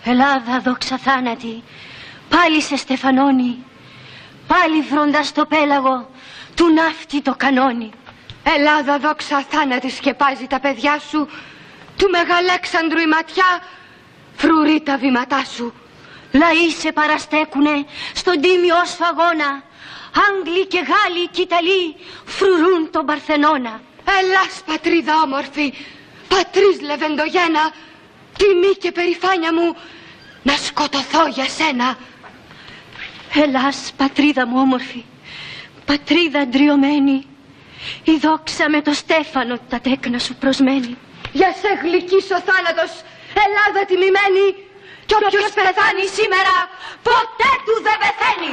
Ελλάδα δόξα θάνατη, πάλι σε στεφανώνει, πάλι βροντας το πέλαγο του ναύτη το κανόνι. Ελλάδα δόξα θάνατη σκεπάζει τα παιδιά σου, του Μεγαλέξανδρου η ματιά φρουρεί τα βήματά σου. Λαοί σε παραστέκουνε στον τίμιο σφαγώνα, Άγγλοι και Γάλλοι κι Ιταλοί φρουρούν τον Παρθενώνα. Ελλάς πατρίδα όμορφη, πατρίς λεβεντογένα, τιμή και περηφάνια μου να σκοτωθώ για σένα. Ελλάς πατρίδα μου όμορφη, πατρίδα ντριωμένη, η δόξα με το στέφανο τα τέκνα σου προσμένη. Για σε γλυκής ο θάνατος, Ελλάδα τιμημένη, κι όποιος πεθάνει σήμερα ποτέ του δεν πεθαίνει.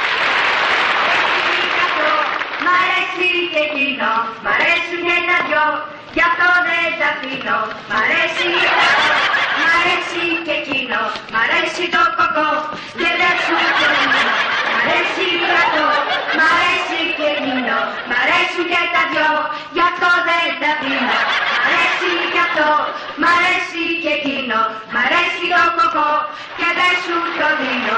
Μ' αρέσει και εκείνο, μ' αρέσουν και τα δυο, γι' αυτό δεν τα αφήνω. Μ' αρέσει και εκείνο, μ' αρέσει το κοκό, δεν δέσουν και εκείνο. Μ' αρέσει και αυτό, μ' αρέσει και εκείνο, μ' αρέσουν και τα δυο, γι' αυτό δεν τα αφήνω. Μ' αρέσει και αυτό, μ' αρέσει και εκείνο, μ' αρέσει το κοκό και δεν σου το δίνω.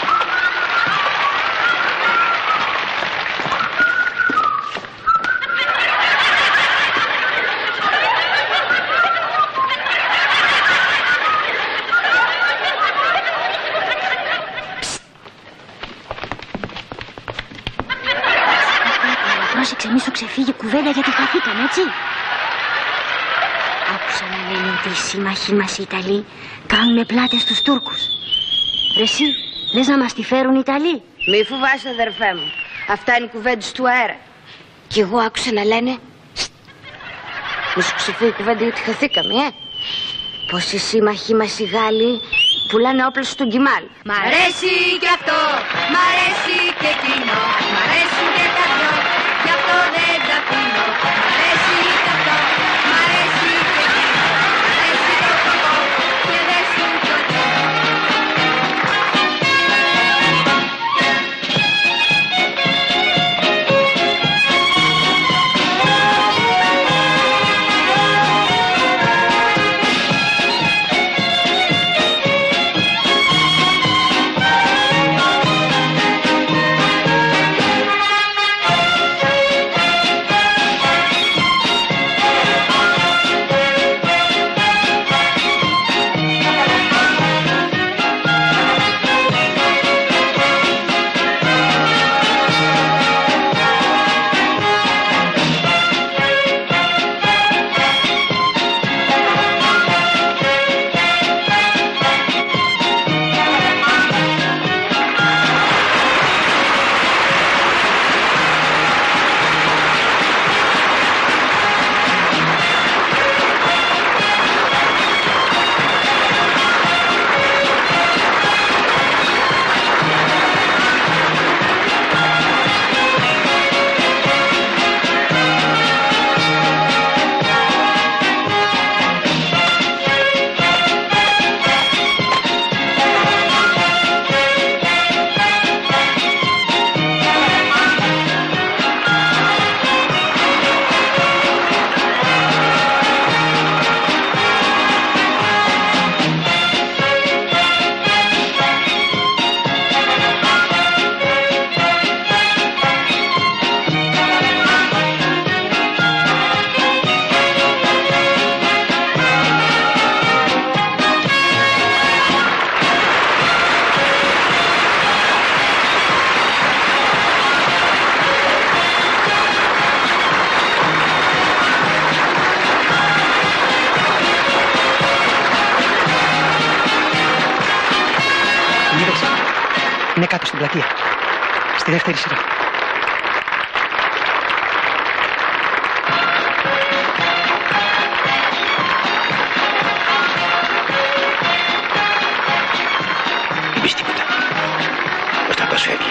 Πρόσεξε, μη σου ξεφύγει κουβέντα γιατί χαθήκαμε, έτσι. Άκουσα να λένε ότι οι σύμμαχοί μας οι Ιταλοί κάνουνε πλάτες στους Τούρκους. Ρε εσύ, λες να μας τη φέρουν οι Ιταλοί? Μη φοβάσαι, αδερφέ μου, αυτά είναι κουβέντες του αέρα. Κι εγώ άκουσα να λένε, μη σου ξεφύγει κουβέντα γιατί χαθήκαμε, πως οι σύμμαχοί μας οι Γάλλοι πουλάνε όπλα στον Κιμάλ. Μ' αρέσει και αυτό, μ' αρέσει και εκείνο, μ' αρέσουν και τα δυο, γι' αυτό δεν τα αφήνω. Μ' αρέσει και αυτό, μ' αρέσει και εκείνο, μ' αρέσει το κοκό και δεν σου το δίνω. Είναι κάτω στην πλατεία. Στη δεύτερη σειρά. Μην πεις τίποτα. Ο στρατός φεύγει.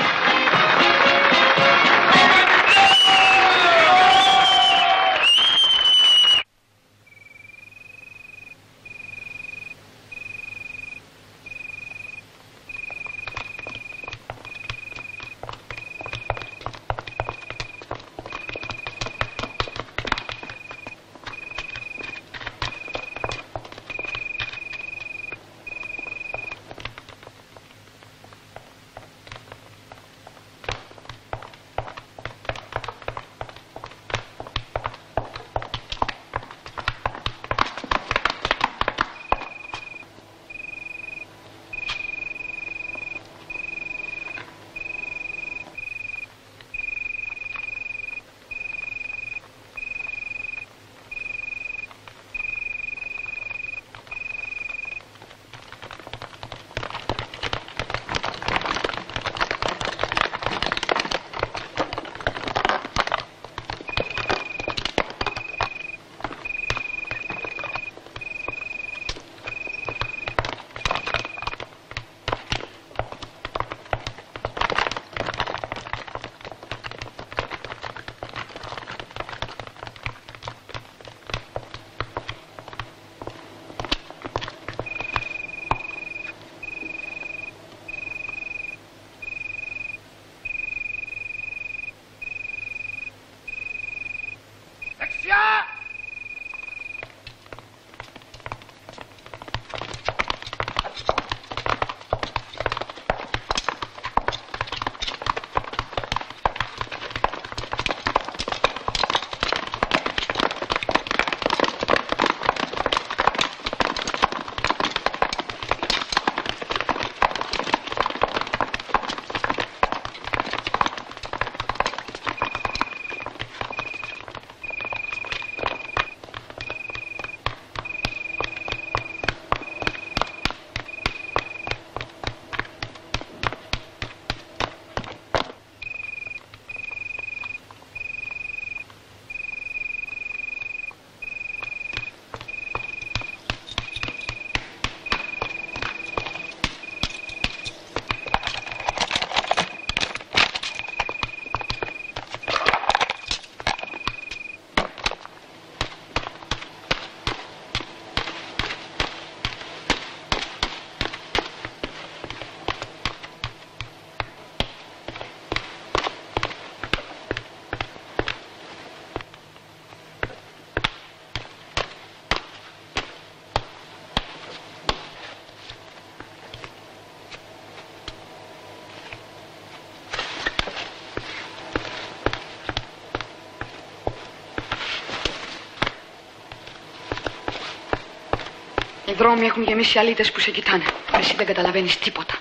Οι δρόμοι έχουν γεμίσει αλήτες που σε κοιτάνε. Εσύ δεν καταλαβαίνεις τίποτα.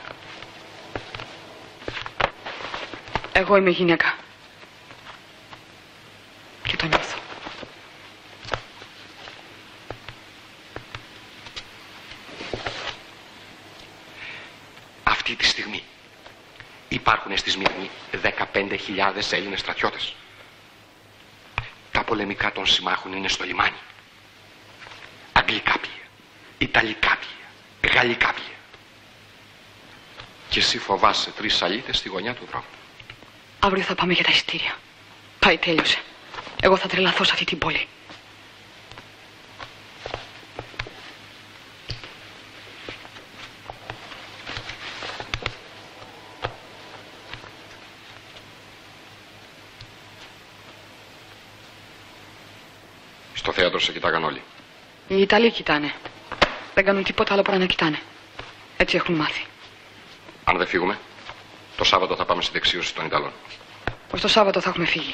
Εγώ είμαι γυναίκα. Και το νιώθω. Αυτή τη στιγμή υπάρχουν στη Σμύρνη 15.000 Έλληνες στρατιώτες. Τα πολεμικά των συμμάχων είναι στο λιμάνι. Αγγλικά πλοία, Ιταλικά πλοία, Γαλλικά πλοία. Και εσύ φοβάσαι 3 αλήτες στη γωνιά του δρόμου. Αύριο θα πάμε για τα εισιτήρια. Πάει, τέλειωσε. Εγώ θα τρελαθώ σε αυτή την πόλη. Στο θέατρο σε κοιτάγαν όλοι. Οι Ιταλοί κοιτάνε. Δεν κάνουν τίποτα άλλο παρά να κοιτάνε. Έτσι έχουν μάθει. Αν δεν φύγουμε, το Σάββατο θα πάμε στη δεξίωση των Ιταλών. Ως το Σάββατο θα έχουμε φύγει.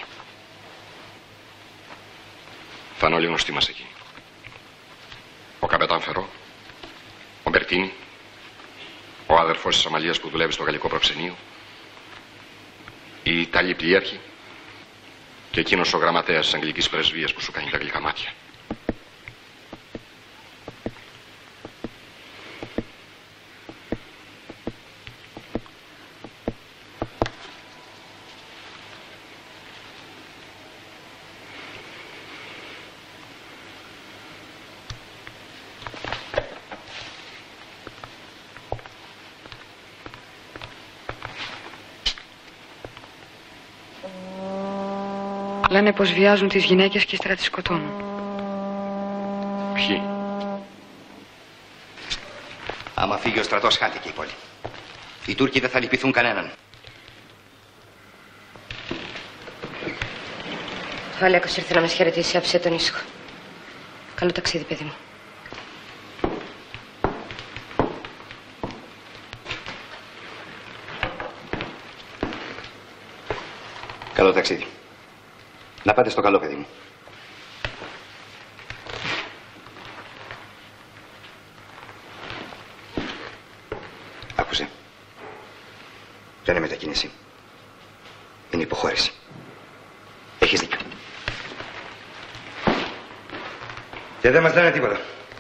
Θα είναι όλοι γνωστοί μας εκεί. Ο καπετάν Φερό, ο Μπερτίνη, ο αδερφός της Αμαλίας που δουλεύει στο γαλλικό προξενείο, οι Ιταλοί πλοίαρχοι και εκείνος ο γραμματέας της αγγλικής πρεσβείας που σου κάνει τα γλυκά μάτια. Λένε πως βιάζουν τις γυναίκες και ύστερα τις σκοτώνουν. Ποιοι? Άμα φύγει ο στρατός, χάθηκε η πόλη. Οι Τούρκοι δεν θα λυπηθούν κανέναν. Ο Αλέκος ήρθε να μας χαιρετήσει, άφησε τον ήσυχο. Καλό ταξίδι, παιδί μου. Καλό ταξίδι. Να πάτε στο καλό, παιδί μου. Άκουσε. Δεν είναι μετακίνηση. Είναι υποχώρηση. Έχεις δίκιο. Και δεν μας λένε τίποτα.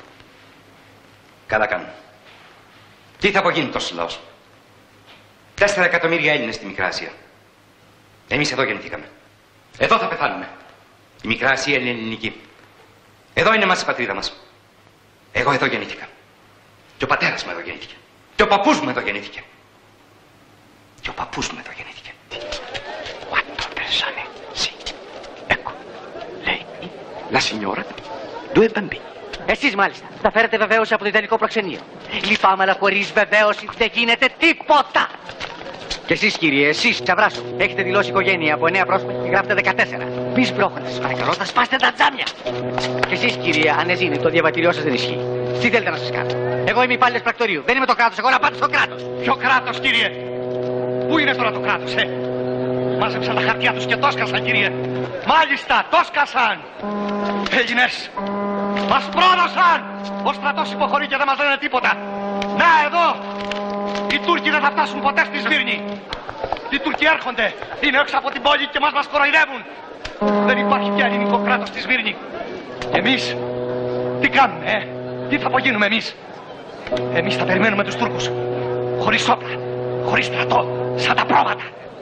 Καλά κάνουν. Τι θα απογίνει τόσος λαός? 4 εκατομμύρια Έλληνες στη Μικρά Ασία. Εμείς εδώ γεννηθήκαμε. Εδώ θα πεθάνουμε. Η Μικρά Ασία είναι ελληνική. Εδώ είναι μας η πατρίδα μας. Εγώ εδώ γεννήθηκα. Και ο πατέρας μου εδώ γεννήθηκε. Και ο παππούς μου εδώ γεννήθηκε. Και ο παππούς μου εδώ γεννήθηκε. Quattro persone, sì. Ecco, lei, la signora, 2 bambini. Εσείς μάλιστα. Τα φέρετε βεβαίωση από το Ιταλικό προξενείο. Λυπάμαι, αλλά χωρίς βεβαίωση δεν γίνεται τίποτα. Και εσείς, κύριε, εσείς, Τσαβράσου, έχετε δηλώσει οικογένεια από 9 πρόσωπα και γράφετε 14. Μη σπρώχνετε, σας παρακαλώ, θα σπάσετε τα τζάμια. Και εσείς, κύριε Ανεζίνη, το διαβατηριό σας δεν ισχύει. Τι θέλετε να σας κάνω? Εγώ είμαι υπάλληλος πρακτορείου. Δεν είμαι το κράτος. Εγώ να πάτε στο κράτος. Ποιο κράτος, κύριε? Πού είναι τώρα το κράτος, Μάζεψαν τα χαρτιά τους και το σκάσαν, κύριε. Μάλιστα, το σκάσαν. Έλληνες, μας πρόδωσαν. Ο στρατός υποχωρεί και δεν μας λένε τίποτα. Να, εδώ. Οι Τούρκοι δεν θα φτάσουν ποτέ στη Σμύρνη. Οι Τούρκοι έρχονται. Είναι έξω από την πόλη και μας κοροϊδεύουν. Δεν υπάρχει πια ελληνικό κράτος στη Σμύρνη. Εμείς τι κάνουμε, Τι θα απογίνουμε εμείς? Εμείς θα περιμένουμε τους Τούρκους. Χωρίς όπλα, χωρίς στρατό, σαν τα πρόβατα.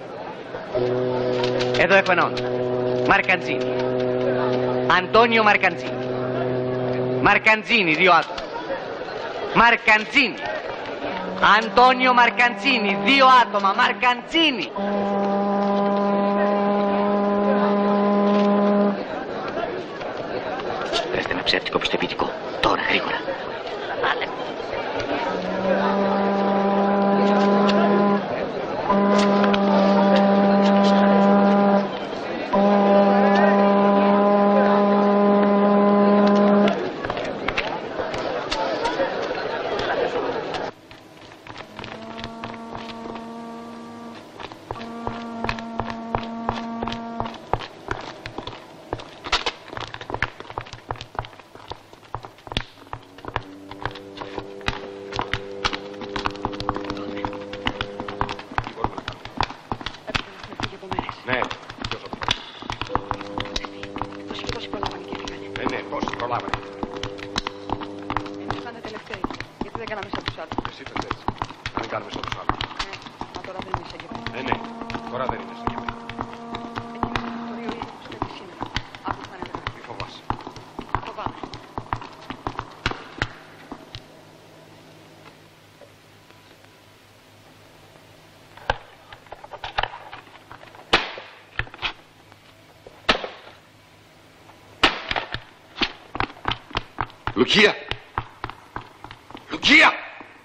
Εδώ έχω ένα όνομα. Μαρκαντζίνη. Αντώνιο Μαρκαντζίνη. Μαρκαντζίνη, 2 άτομα. Μαρκαντζίνη. Αντώνιο Μαρκαντζίνη, 2 άτομα. Μαρκαντζίνη. Βρέστε ένα ψεύτικο πιστοποιητικό. Τώρα, γρήγορα. Άντε. κάνουμε στο άλλο. Τώρα δεν είναι σε γεμένα. Ναι, τώρα δεν είναι σε γεμένα. Εκείνο το ιστορίο είπε στο σήμερα. Άκου θα είναι. Μη φοβάσαι. Φοβάμαι. Λουκία! Λουκία!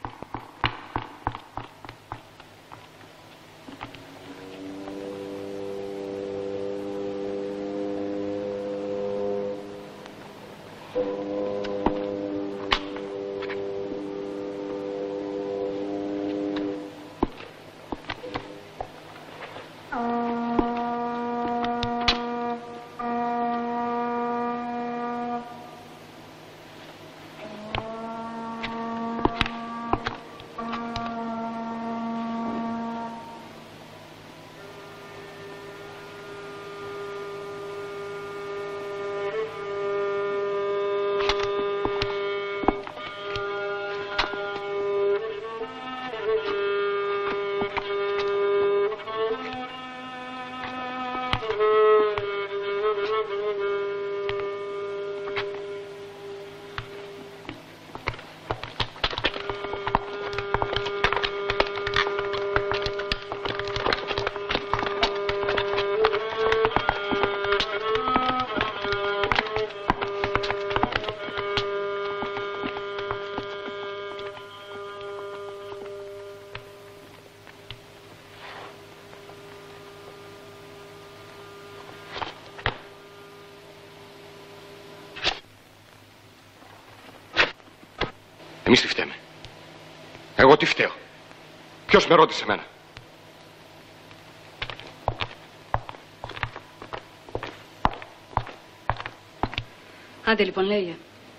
Εμείς τι φταίμε? Εγώ τι φταίω? Ποιος με ρώτησε εμένα? Άντε λοιπόν λέγε.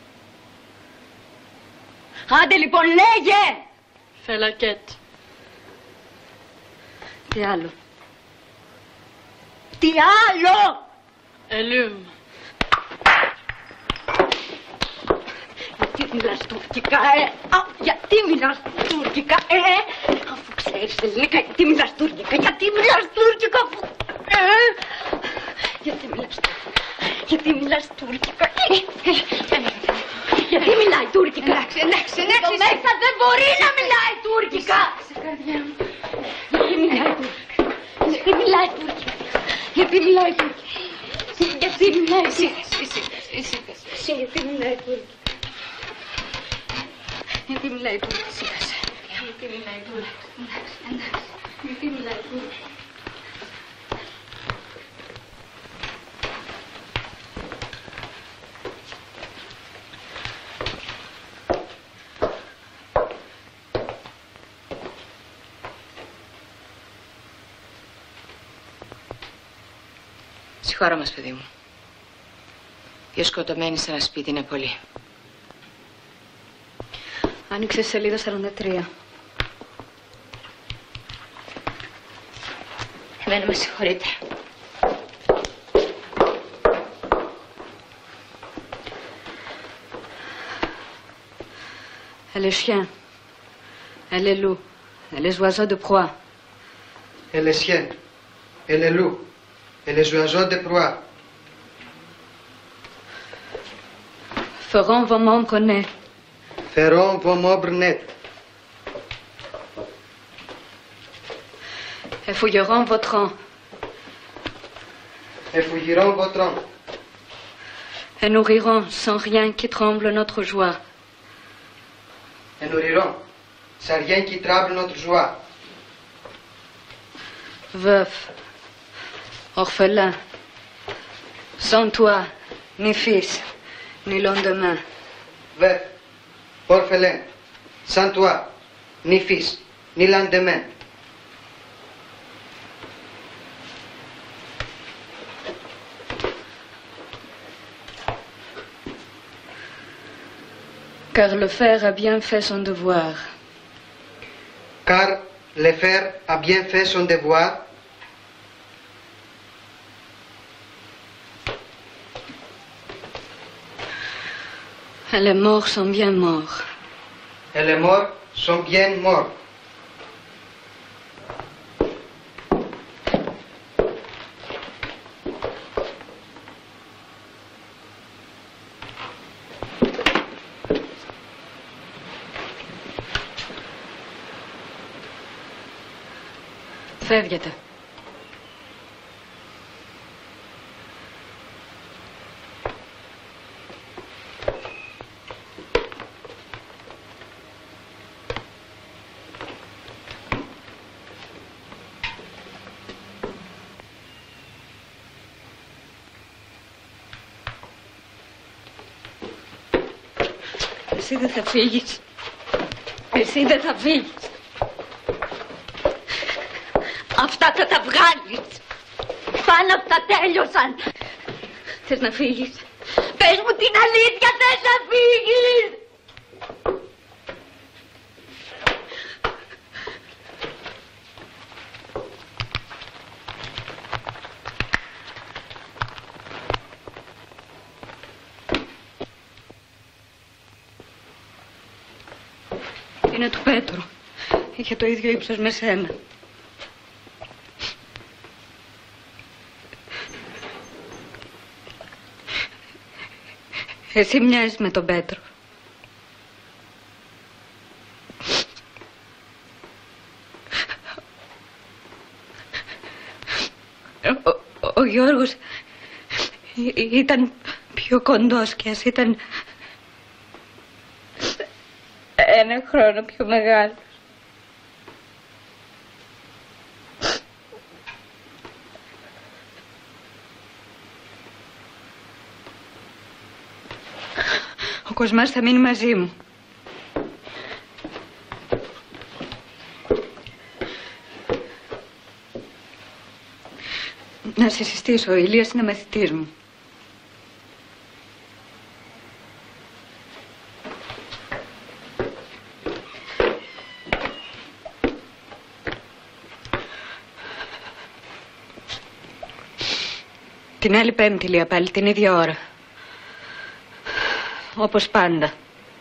Άντε λοιπόν λέγε! Φελακέτ. Τι άλλο? Τι άλλο? Ελούμ. Γιατί μιλάς τουρκικά, γιατί μιλάς τουρκικά, αφού ξέρεις ελληνικά, γιατί μιλάς τουρκικά, γιατί μιλάς τουρκικά, αφού... Γιατί μιλάς τουρκικά, γιατί μιλάς τουρκικά, γιατί μιλάει τουρκικά. Εντάξει, το μέσα δεν μπορεί να μιλάει τουρκικά. Γιατί μιλάει τουρκικά, γιατί μιλάει τουρκικά, γιατί μιλάει τουρκικά, γιατί μιλάει τουρκικά, γιατί μιλάει τουρκικά. Γιατί μιλάει τουρκικά, σήκασε. Γιατί μιλάει τουρκικά. Γιατί μιλάει τουρκικά. Συγχώρα μας, παιδί μου. Δύο σκοτωμένοι σε ένα σπίτι είναι πολύ. Άνοιξε σελίδα 43. Εμένα με συγχωρείτε. Elle est chien. Elle est loup. Elle est oiseau de proie. Elle est chien. Elle est loup. Elle est oiseau de proie. Feront vos membres nés. Feront vos membres nets. Et fouilleront vos troncs. Et fouilleront vos troncs. Et nourriront sans rien qui tremble notre joie. Et nourriront sans rien qui trouble notre joie. Veuf, orphelin, sans toi, ni fils, ni lendemain. Veuf, orphelin, sans toi, ni fils, ni lendemain. Car le fer a bien fait son devoir. Car le fer a bien fait son devoir. Et les morts sont bien morts. Et les morts sont bien morts. Φεύγετε. Εσύ δεν θα φύγεις. Εσύ δεν θα φύγεις. Αυτά θα τα βγάλεις. Πάνω αυτά τέλειωσαν. Θες να φύγεις? Πες μου την αλήθεια, θες να φύγεις? Είναι του Πέτρου. Είχε το ίδιο ύψος με σένα. Εσύ μοιάζεις με τον Πέτρο. Ο Γιώργος ήταν πιο κοντός και ας ήταν 1 χρόνο πιο μεγάλος. Ο Κοσμάς θα μείνει μαζί μου. Να σε συστήσω, ο Ηλίας είναι μαθητής μου. Την άλλη Πέμπτη, Λία, πάλι την ίδια ώρα. Όπως πάντα.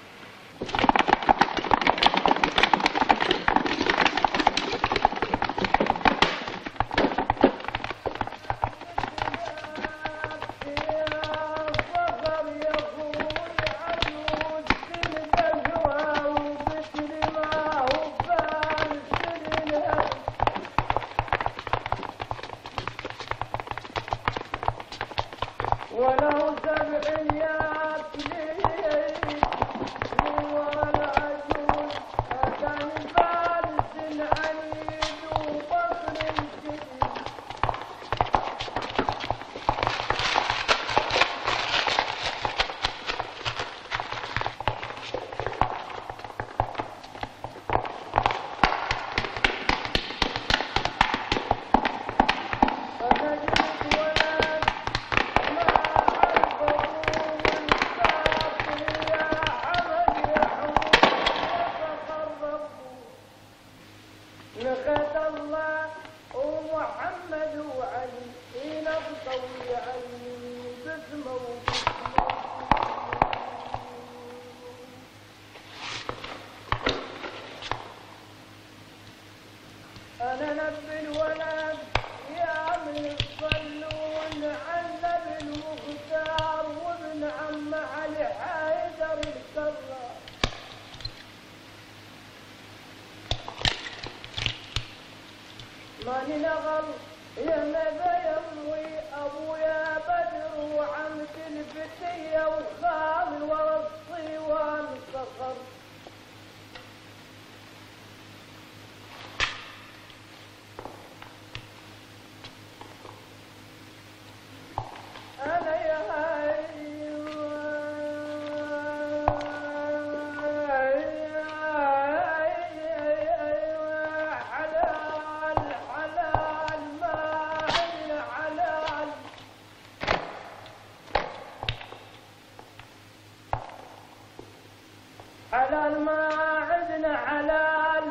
حلال ما عندنا حلال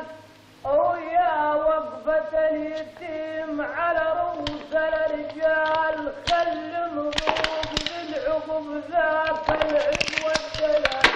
ويا وقفة اليتيم على رؤوس الرجال خل مضوب بالعقب ذاك العز والدلال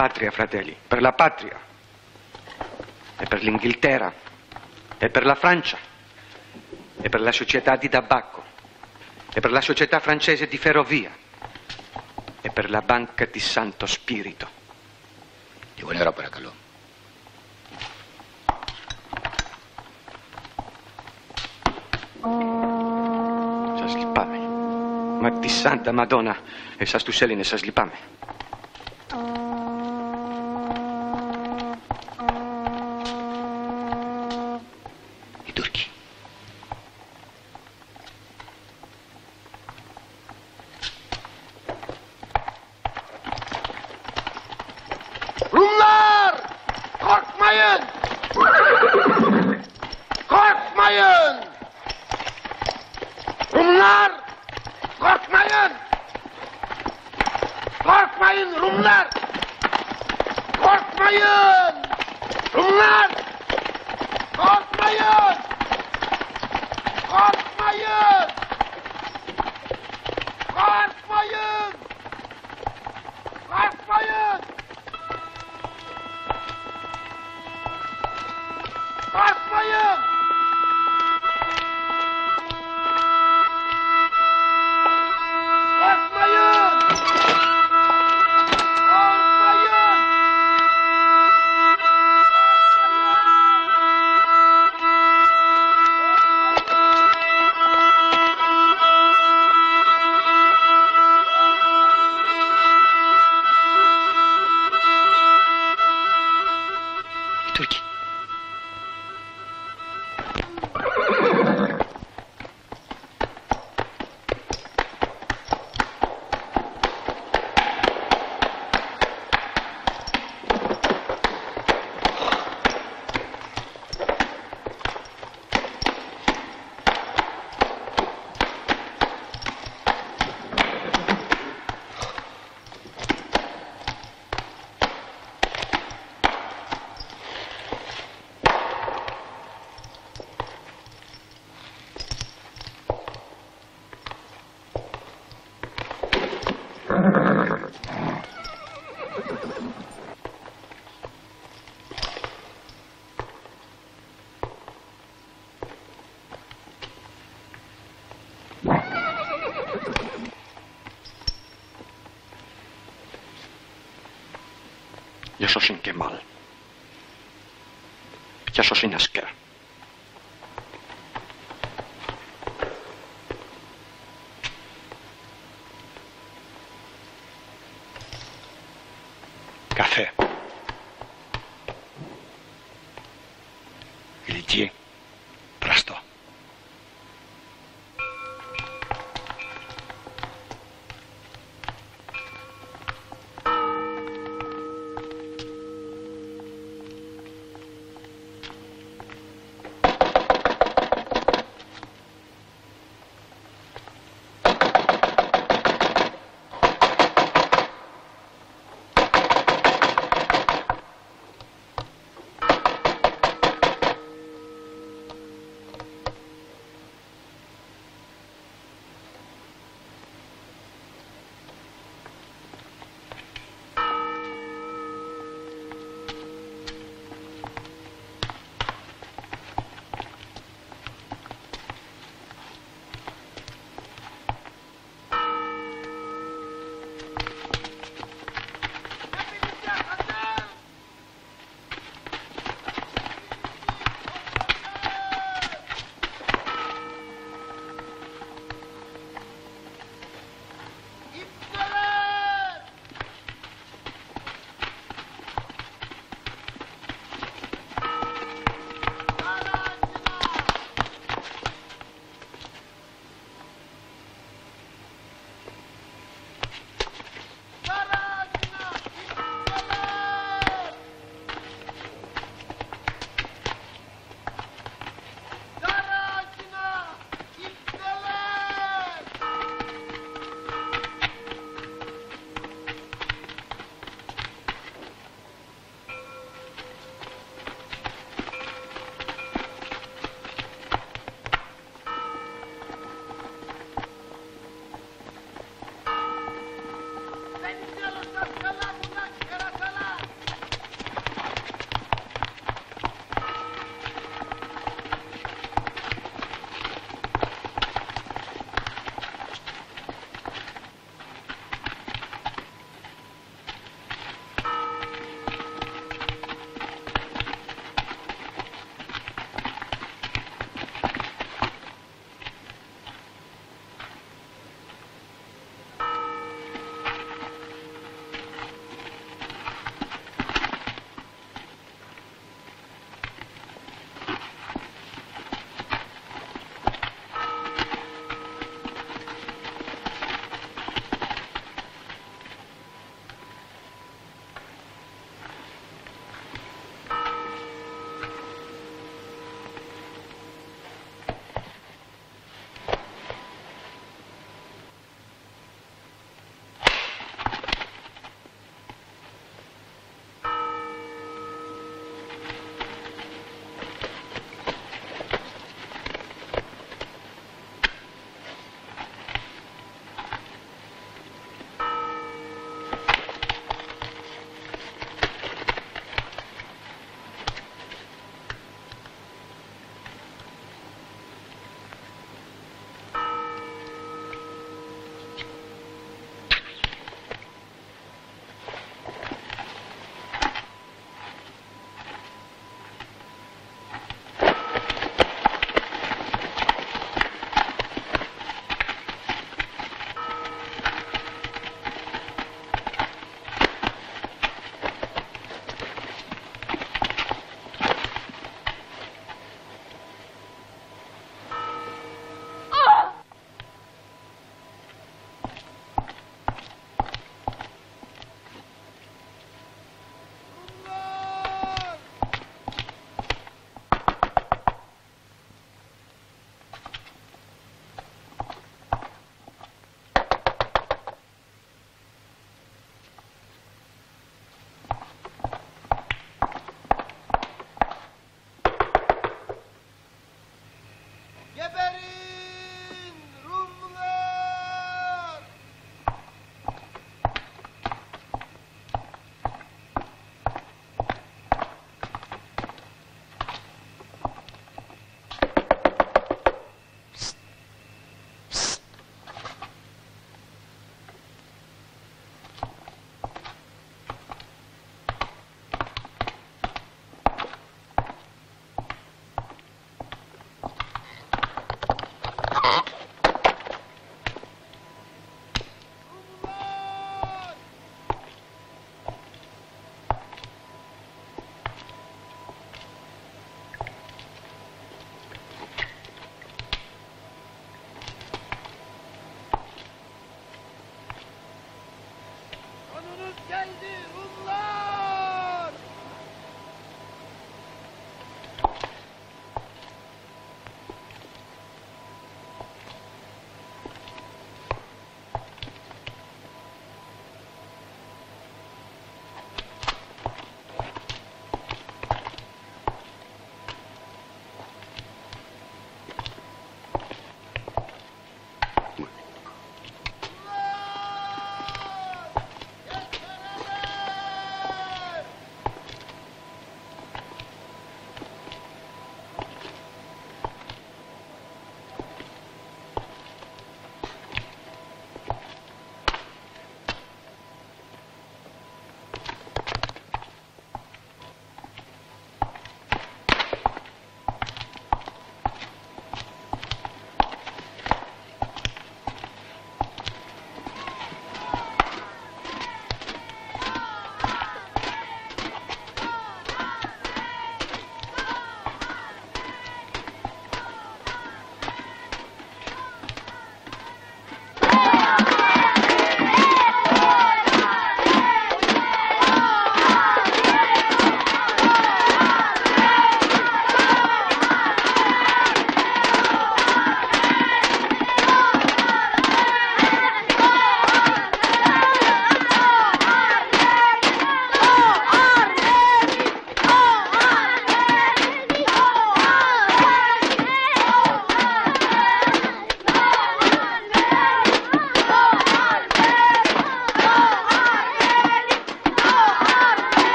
patria, fratelli, per la patria, e per l'Inghilterra, e per la Francia, e per la società di tabacco, e per la società francese di ferrovia, e per la banca di Santo Spirito. 이번에 오라 παρακαλώ. Σας λυπάμαι. Μα τη Σάντα Μαντόνα, εσάς τους Έλληνες σας λυπάμαι. Οι Τούρκοι. Rumlar! Korkmayın! Korkmayın! Rumlar! Korkmayın! Korkmayın Rumlar! Korkmayın! Rumlar! Korkmayın! Korkmayın! Korkmayın! Korkmayın! Korkmayın! Korkmayın! Οι Τούρκοι. Για σωσήν Κεμάλ. Για σωσήν Ασκέρ. Καφέ. Γλυκή. Πραστό.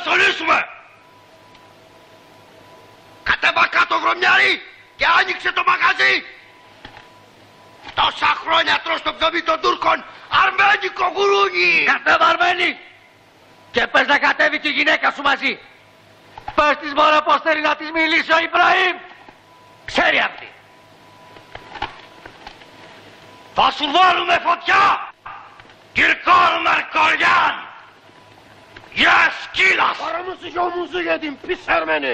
στολίσουμε! Κατέβα κάτω, Γρομιάρη, και άνοιξε το μαγαζί! Τόσα χρόνια τρως το ψωμί των Τούρκων, αρμένικο γουρούνι! Κατέβα, Αρμένη! Και πες να κατέβει και η γυναίκα σου μαζί. Πες της μωρέ πως θέλει να της μιλήσει ο Ιμπραήμ. Ξέρει αυτή. Θα σου βάλουμε φωτιά! Κυρκόρ Μαρκολιάν! Γεια σκύλας! Paramızı yolumuzu yedin pis Ermeni!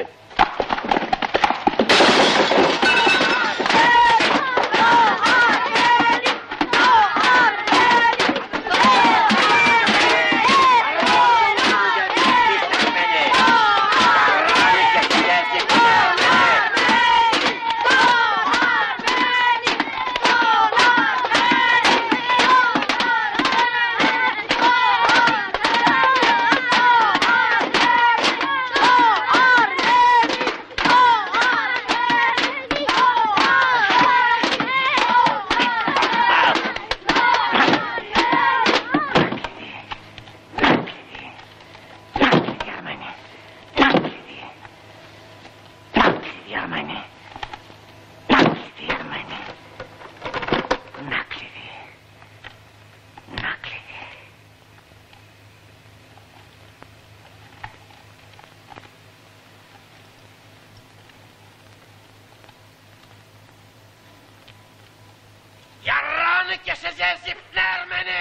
Yarrağını keseceğiz ipler Ermeni!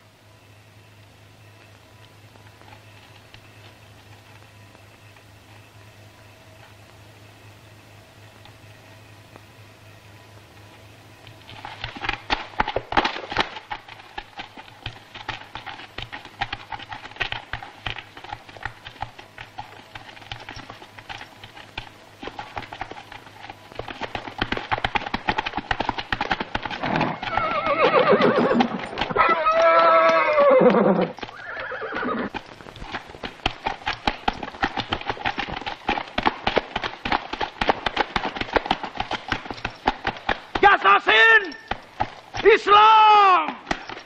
Yaşasın İslam!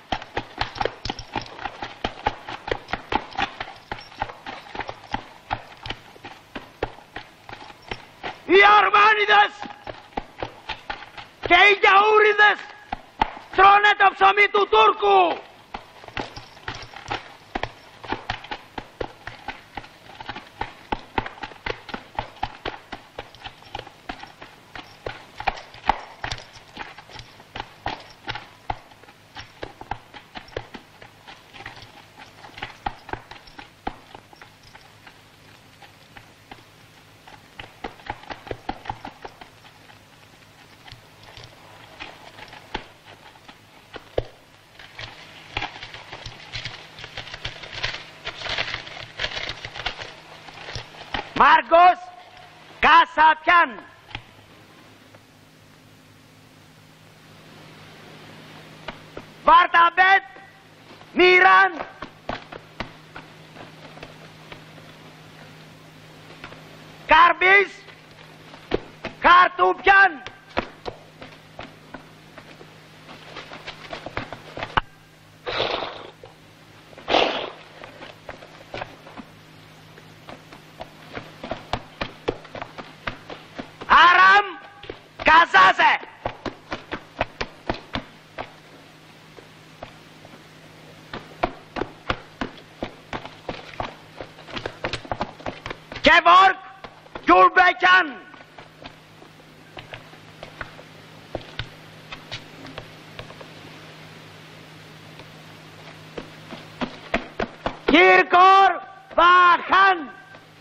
Οι Αρμάνιδες και οι Γιαούριδες τρώνε το ψωμί του Τούρκου! Μάρκος Κασαπιάν. Βαρταμπέτ Μιράν. Καρμπής Χαρτουπιάν. Καζάζε! Κεβόρκ Γκουλμπεκιάν! Κύρκορ Βαχάν!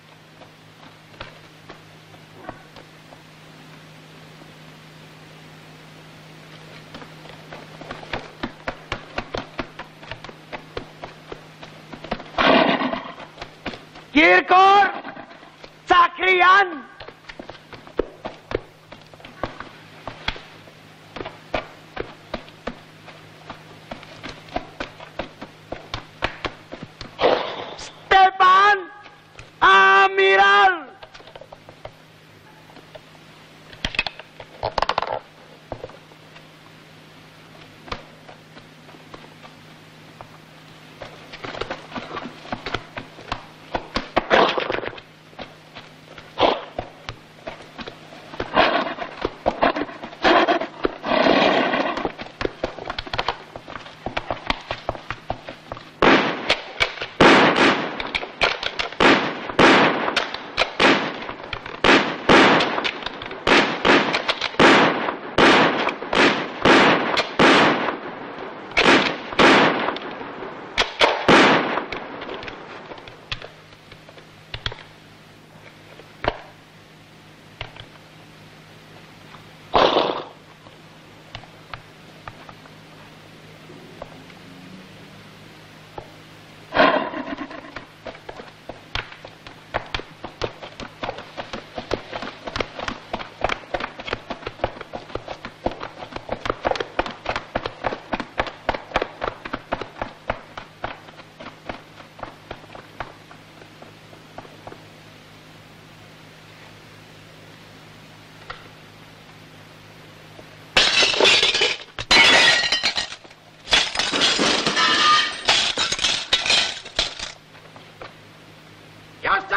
Κύρκορ Τσακριάν. Στεπάν Αμιράλ.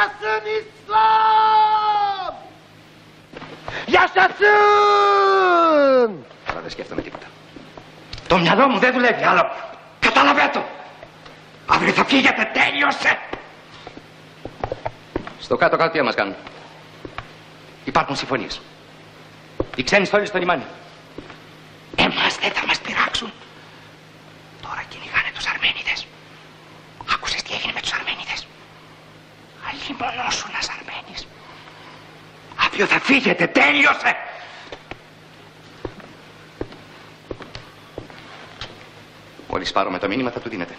Yaşasın İslam! Yaşasın! Τώρα δεν σκέφτομαι τίποτα. Το μυαλό μου δεν δουλεύει άλλο. Κατάλαβε το. Αύριο θα φύγετε. Τέλειωσε. Στο κάτω-κάτω τι μας κάνουν. Υπάρχουν συμφωνίες. Οι ξένοι στόλοι στο λιμάνι. Εμάς δεν θα μας πειράξουν. Τώρα κυνηγάνε τους Αρμένιδες. Άκουσες τι έγινε με τους Αρμένιδες. Αλλήμωνος ένας Αρμένης. Αύριο θα φύγετε. Τέλειωσε. Μόλις πάρουμε το μήνυμα θα του δίνετε.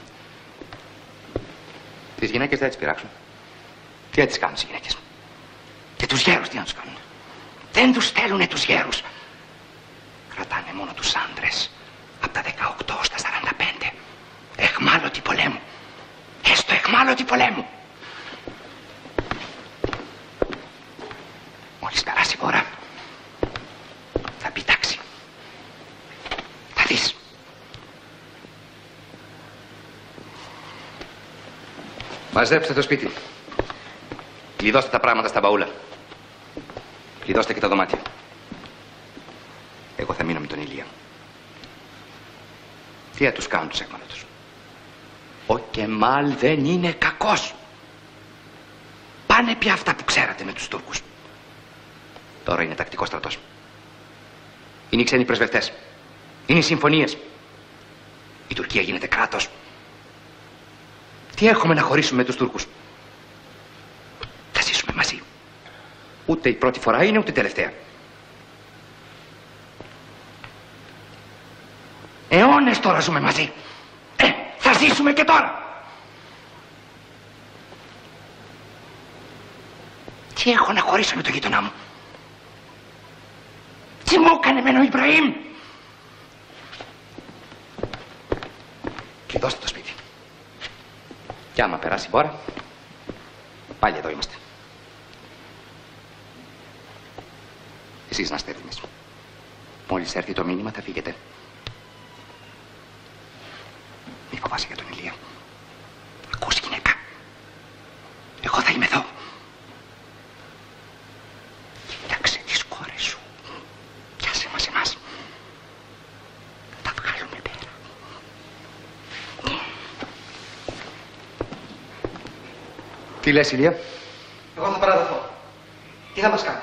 Τις γυναίκες δεν τις πειράξουν. Τι θα τις κάνουν οι γυναίκες. Και τους γέρους τι να τους κάνουν. Δεν τους στέλνουνε τους γέρους. Κρατάνε μόνο τους άντρες. Από τα 18 στα 45. Εχμάλωτοι πολέμου. Έστω εχμάλωτοι πολέμου. Μόλις περάσει η ώρα θα πει τάξη. Θα δεις. Μαζέψτε το σπίτι. Κλειδώστε τα πράγματα στα μπαούλα. Κλειδώστε και τα δωμάτια. Εγώ θα μείνω με τον Ηλία. Τι θα τους κάνουν τους εχμαλώτους. Ο Κεμάλ δεν είναι κακός. Πάνε πια αυτά που ξέρατε με τους Τούρκους. Τώρα είναι τακτικός στρατός. Είναι οι ξένοι πρεσβευτές. Είναι οι συμφωνίες. Η Τουρκία γίνεται κράτος. Τι έχουμε να χωρίσουμε με τους Τούρκους. Θα ζήσουμε μαζί. Ούτε η πρώτη φορά είναι ούτε η τελευταία. Αιώνες τώρα ζούμε μαζί. Θα ζήσουμε και τώρα. Τι έχω να χωρίσω με τον γείτονά μου. Τι μου έκανε εμένα ο Ιμπραήμ. Κλειδώστε το σπίτι. Κι άμα περάσει η ώρα, πάλι εδώ είμαστε. Εσείς να είστε έτοιμες. Μόλις έρθει το μήνυμα θα φύγετε. Μη φοβάσαι για τον Ηλία. Ακούς γυναίκα. Εγώ θα είμαι εδώ. Κοίταξε τις κόρες σου. Πιάσε μας εμάς. Θα βγάλουμε πέρα. Τι λες, Ηλία? Εγώ θα παραδοθώ. Τι θα μας κάνει.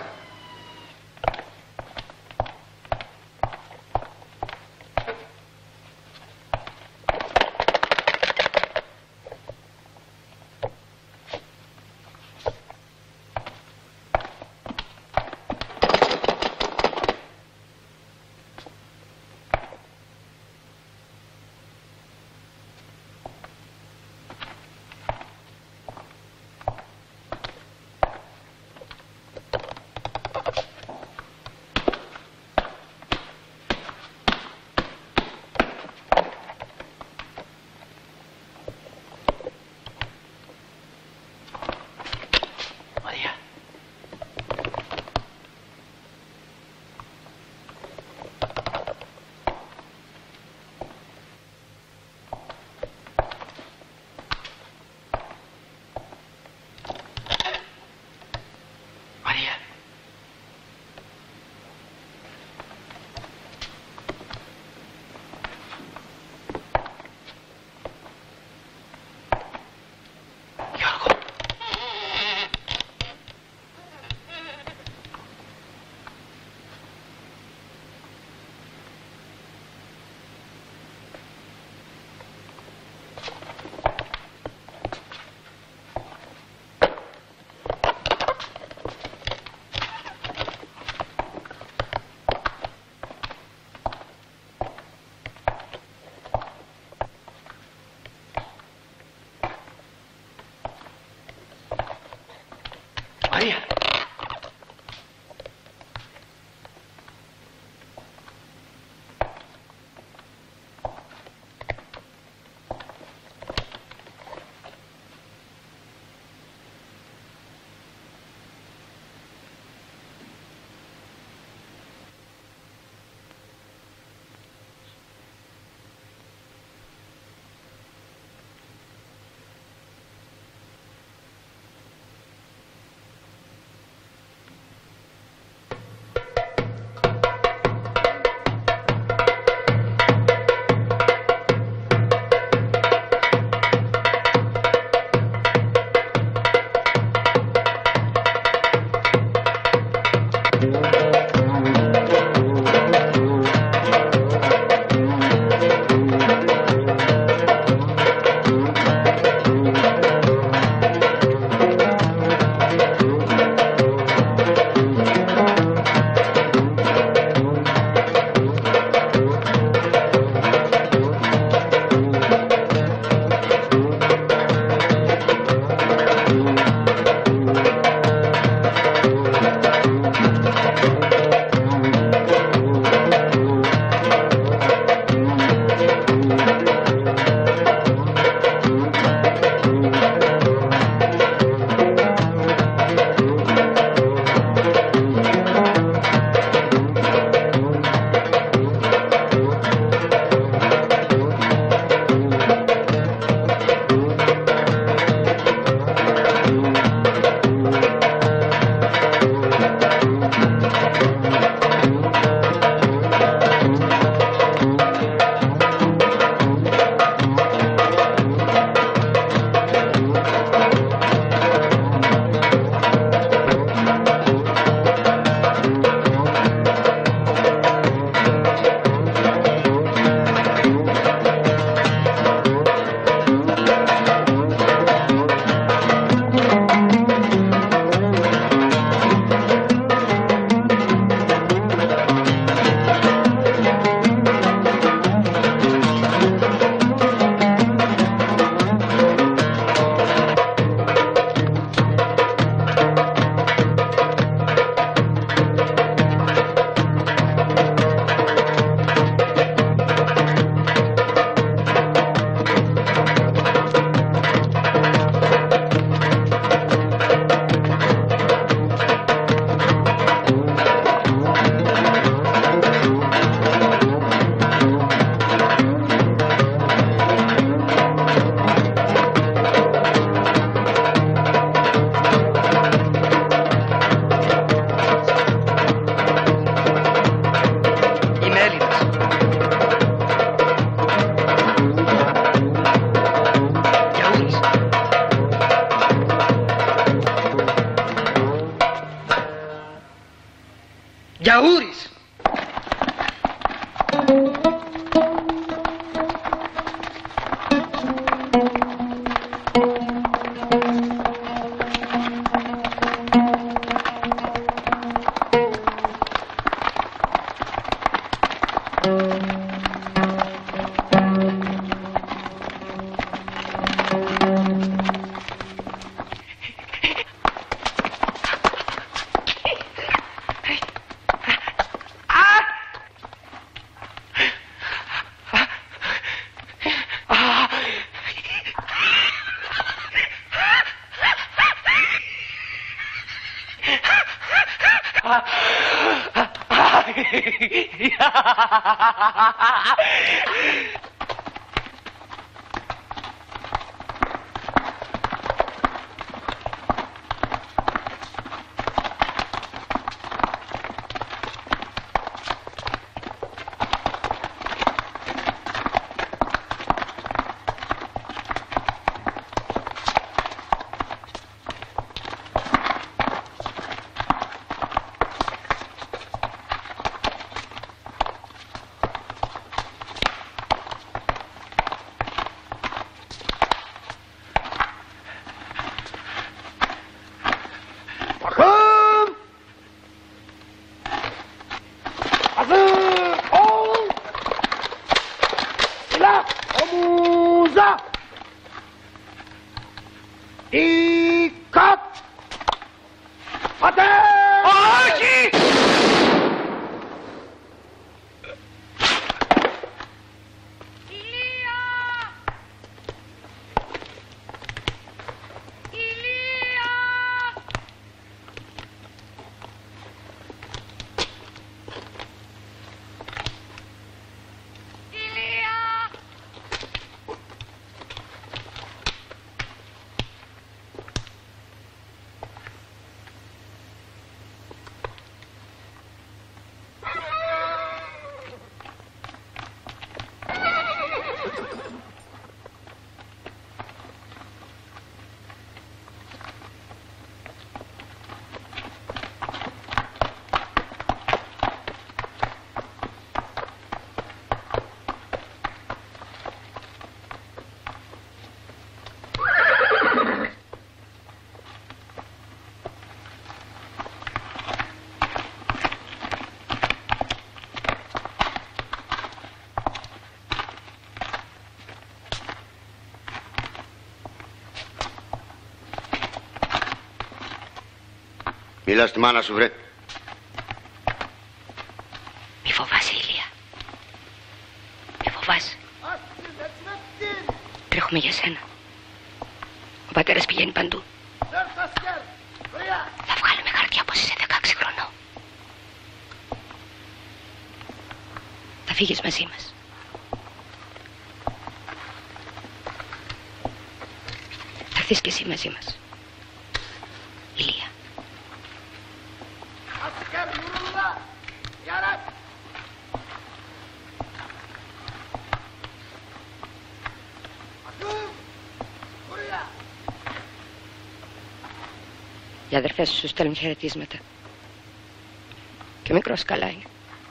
Μαρία! Γιαούρης. Μίλα στη μάνα σου, βρε. Μη φοβάσαι, Ηλία. Μη φοβάσαι. Τρέχουμε για σένα. Ο πατέρας πηγαίνει παντού. Θα βγάλουμε χαρτιά πως είσαι 16 χρονών. Θα φύγεις μαζί μας. Θα έρθεις κι εσύ μαζί μας. Ηλία. Οι αδερφές σου στέλνουν χαιρετίσματα. Και ο μικρός καλά είναι.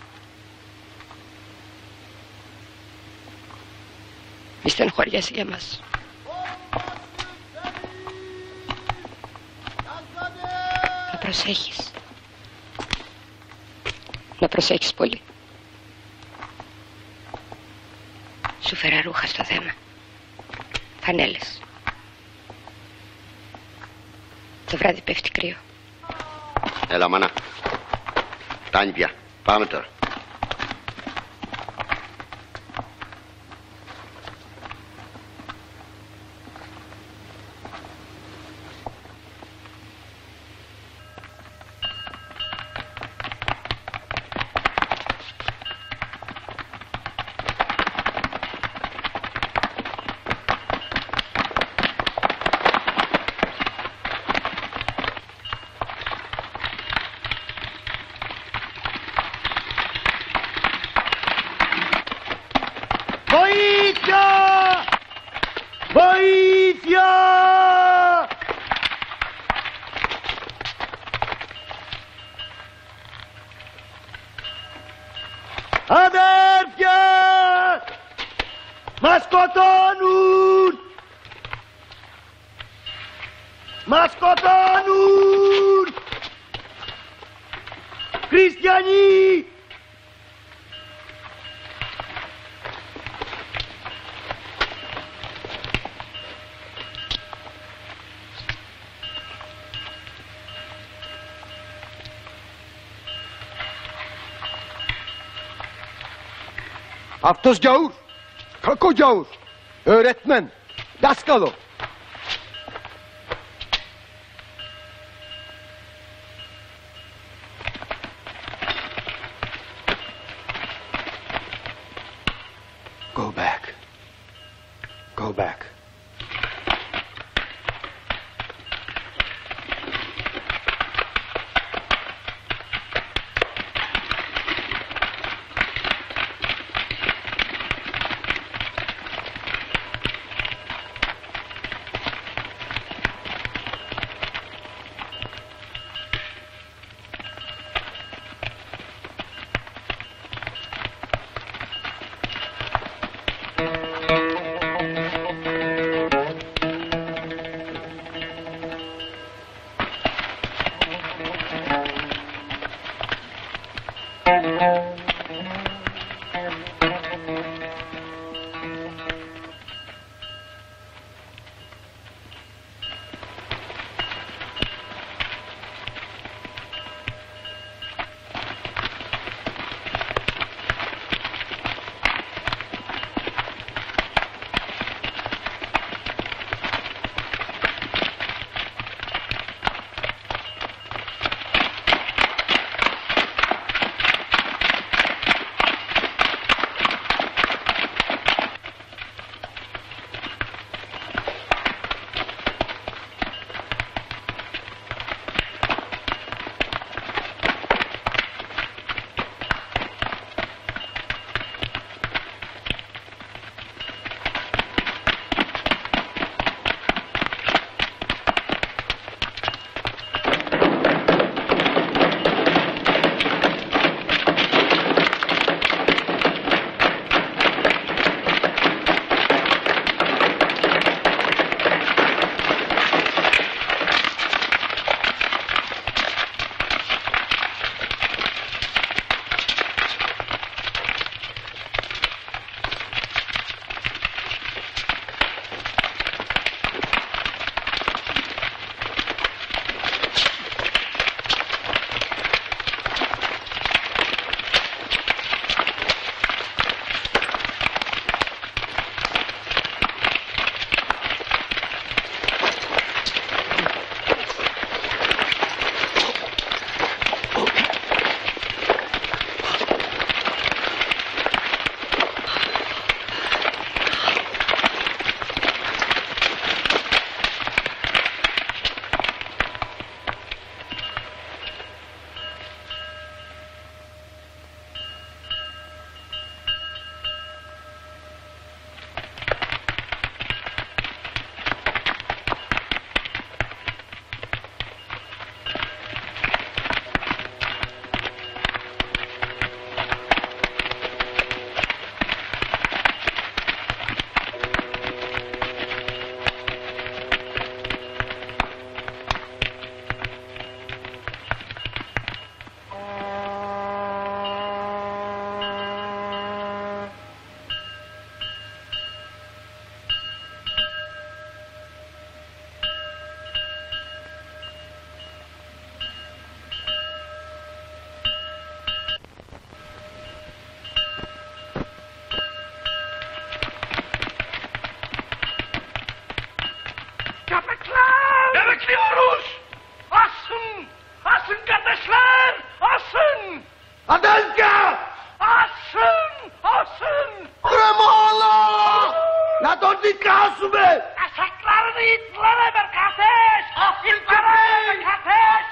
Μη στενοχωριέσαι για μας. Να προσέχεις. Να προσέχεις πολύ. Σου φέρα ρούχα στο δέμα. Φανέλες. Το βράδυ πέφτει κρύο. Έλα, μάνα. Φτάνει πια. Πάμε τώρα. Αδέρφια! Μας σκοτώνουν! Μας σκοτώνουν! Χριστιανοί! Αυτός γιαούρ, κακό γιαούρ, öğretmen, δάσκαλο. Go back. Go back. Bekliyoruz! Asın! Asın kardeşler! Asın! Adalca! Asın! Asın! Kremoğlu! Να τον δικάσουμε! Yasaklarını itlere ver kardeş! İtlere ver kardeş!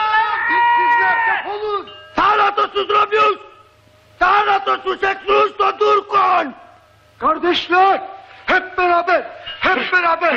İtlere! Θάνατο στους δρόμιους! Θάνατο στους εχθρούς των Τούρκων! Kardeşler! Hep beraber! Hep beraber!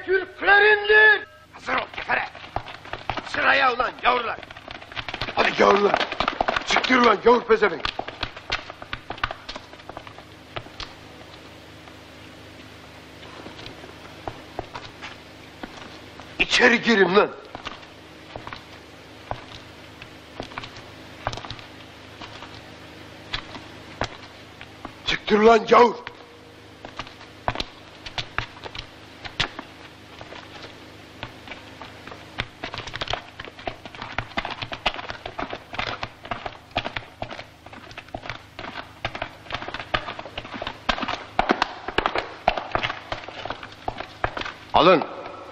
Türklerindir. Hazır ol kefere. Sıraya ulan gavurlar. Hadi gavurlar. Çıktır ulan gavur pezevenk. İçeri girin lan. Çıktır lan gavur. Alın.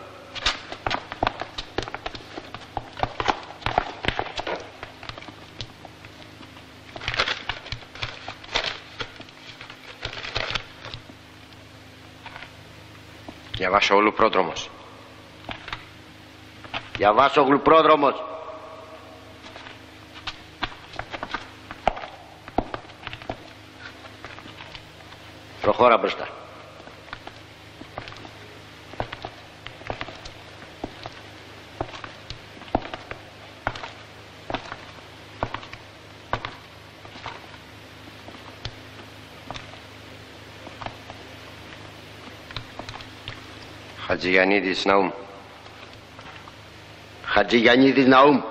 Διαβάσογλου πρόδρομος. Διαβάσογλου πρόδρομος. Προχώρα μπροστά. Χατζηγιαννίδης Ναούμ. Χατζηγιαννίδης Ναούμ.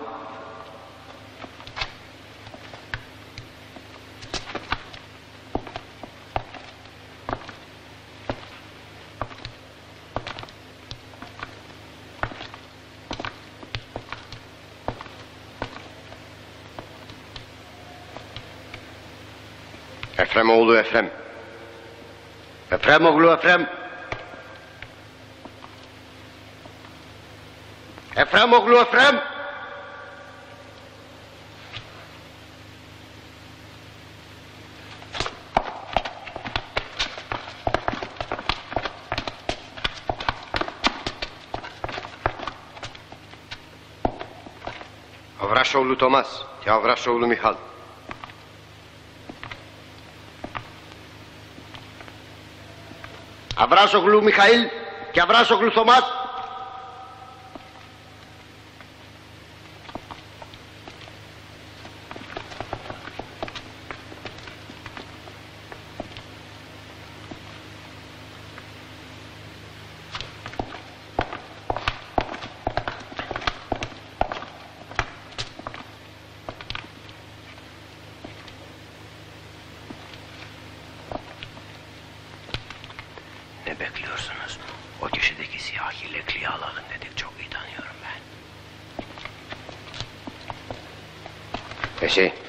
Εφρέμογλου Εφρέμ. Εφρέμογλου Εφρέμ. Εφρέμογλου Εφρέμ. Αβράσογλου Τομάς και Αβράσογλου Μιχάλ. Αβράσογλου Μιχαήλ και Αβράσογλου Θωμάς. Ne bekliyorsunuz? O köşedeki siyah yelekliyi alalım dedik. Çok iyi tanıyorum ben. Εσύ.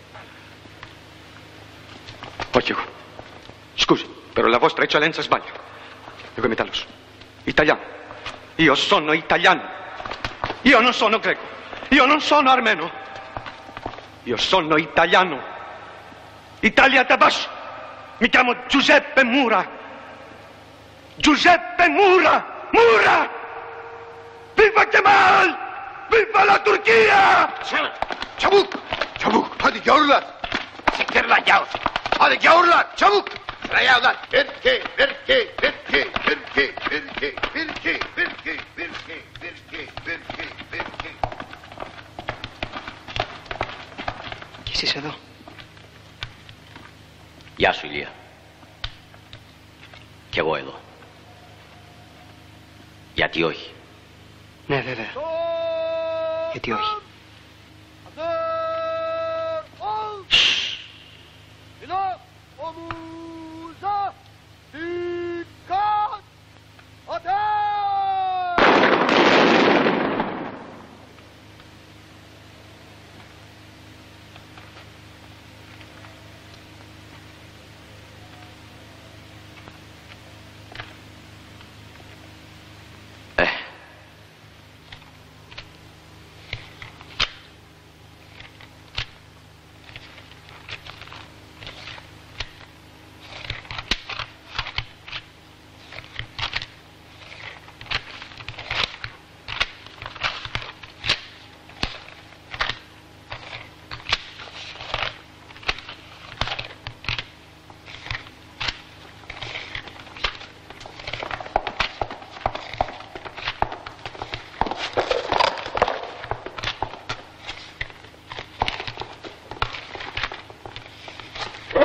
Όχι εγώ. Scusi, però la vostra eccellenza sbaglia. Εγώ είμαι Ιταλός. Italiano. Io sono italiano. Io non sono greco. Io non sono armeno. Io sono italiano. Italia da basso. Mi chiamo Giuseppe Mura. Giuseppe Mura! Mura! Viva Kemal! Viva la Turchia! Çabuk! Çabuk! Hadi gavurlar! Siktir lan gavur. Hadi gavurlar! Çabuk! Sıraya ulan. Birki! Birki! Birki! Birki! Birki! Birki! Birki! Birki! Birki! Birki! Birki! Κι εσείς εδώ. Γεια σου, Ηλία. Κι εγώ εδώ. Γιατί όχι? Ναι, βέβαια. Γιατί όχι?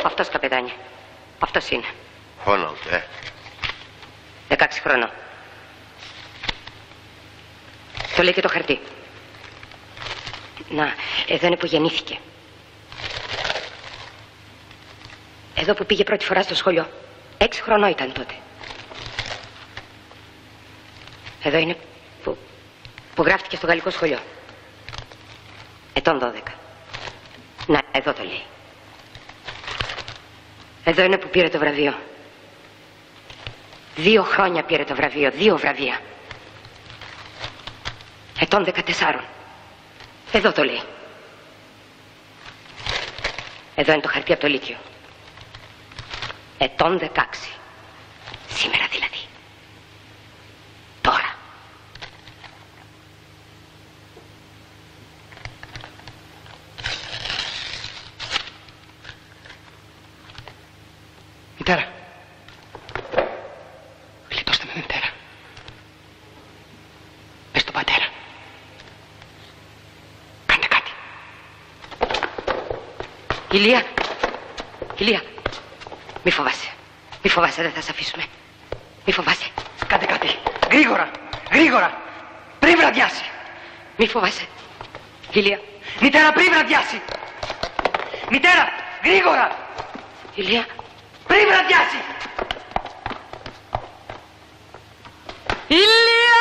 Αυτός, καπετάνια. Αυτός είναι. Χόναλντ, 16 χρονών. Το λέει και το χαρτί. Να, εδώ είναι που γεννήθηκε. Εδώ που πήγε πρώτη φορά στο σχολείο. 6 χρονών ήταν τότε. Εδώ είναι που γράφτηκε στο γαλλικό σχολείο. Ετών 12. Να, εδώ το λέει. Εδώ είναι που πήρε το βραβείο. 2 χρόνια πήρε το βραβείο, 2 βραβεία. Ετών 14. Εδώ το λέει. Εδώ είναι το χαρτί από το Λύκειο. Ετών 16. Σήμερα δηλαδή. Τώρα. Μητέρα. Γλιτώστε με, μητέρα. Πες στον πατέρα. Κάντε κάτι. Ηλία. Ηλία. Μη φοβάσαι. Μη φοβάσαι, δεν θα σε αφήσουμε. Μη φοβάσαι. Κάντε κάτι. Γρήγορα. Γρήγορα. Πριν βραδιάσει. Μη φοβάσαι. Ηλία. Μητέρα, πριν βραδιάσει. Μητέρα, γρήγορα. Ηλία. Πριν βραδιάσει. Ηλία.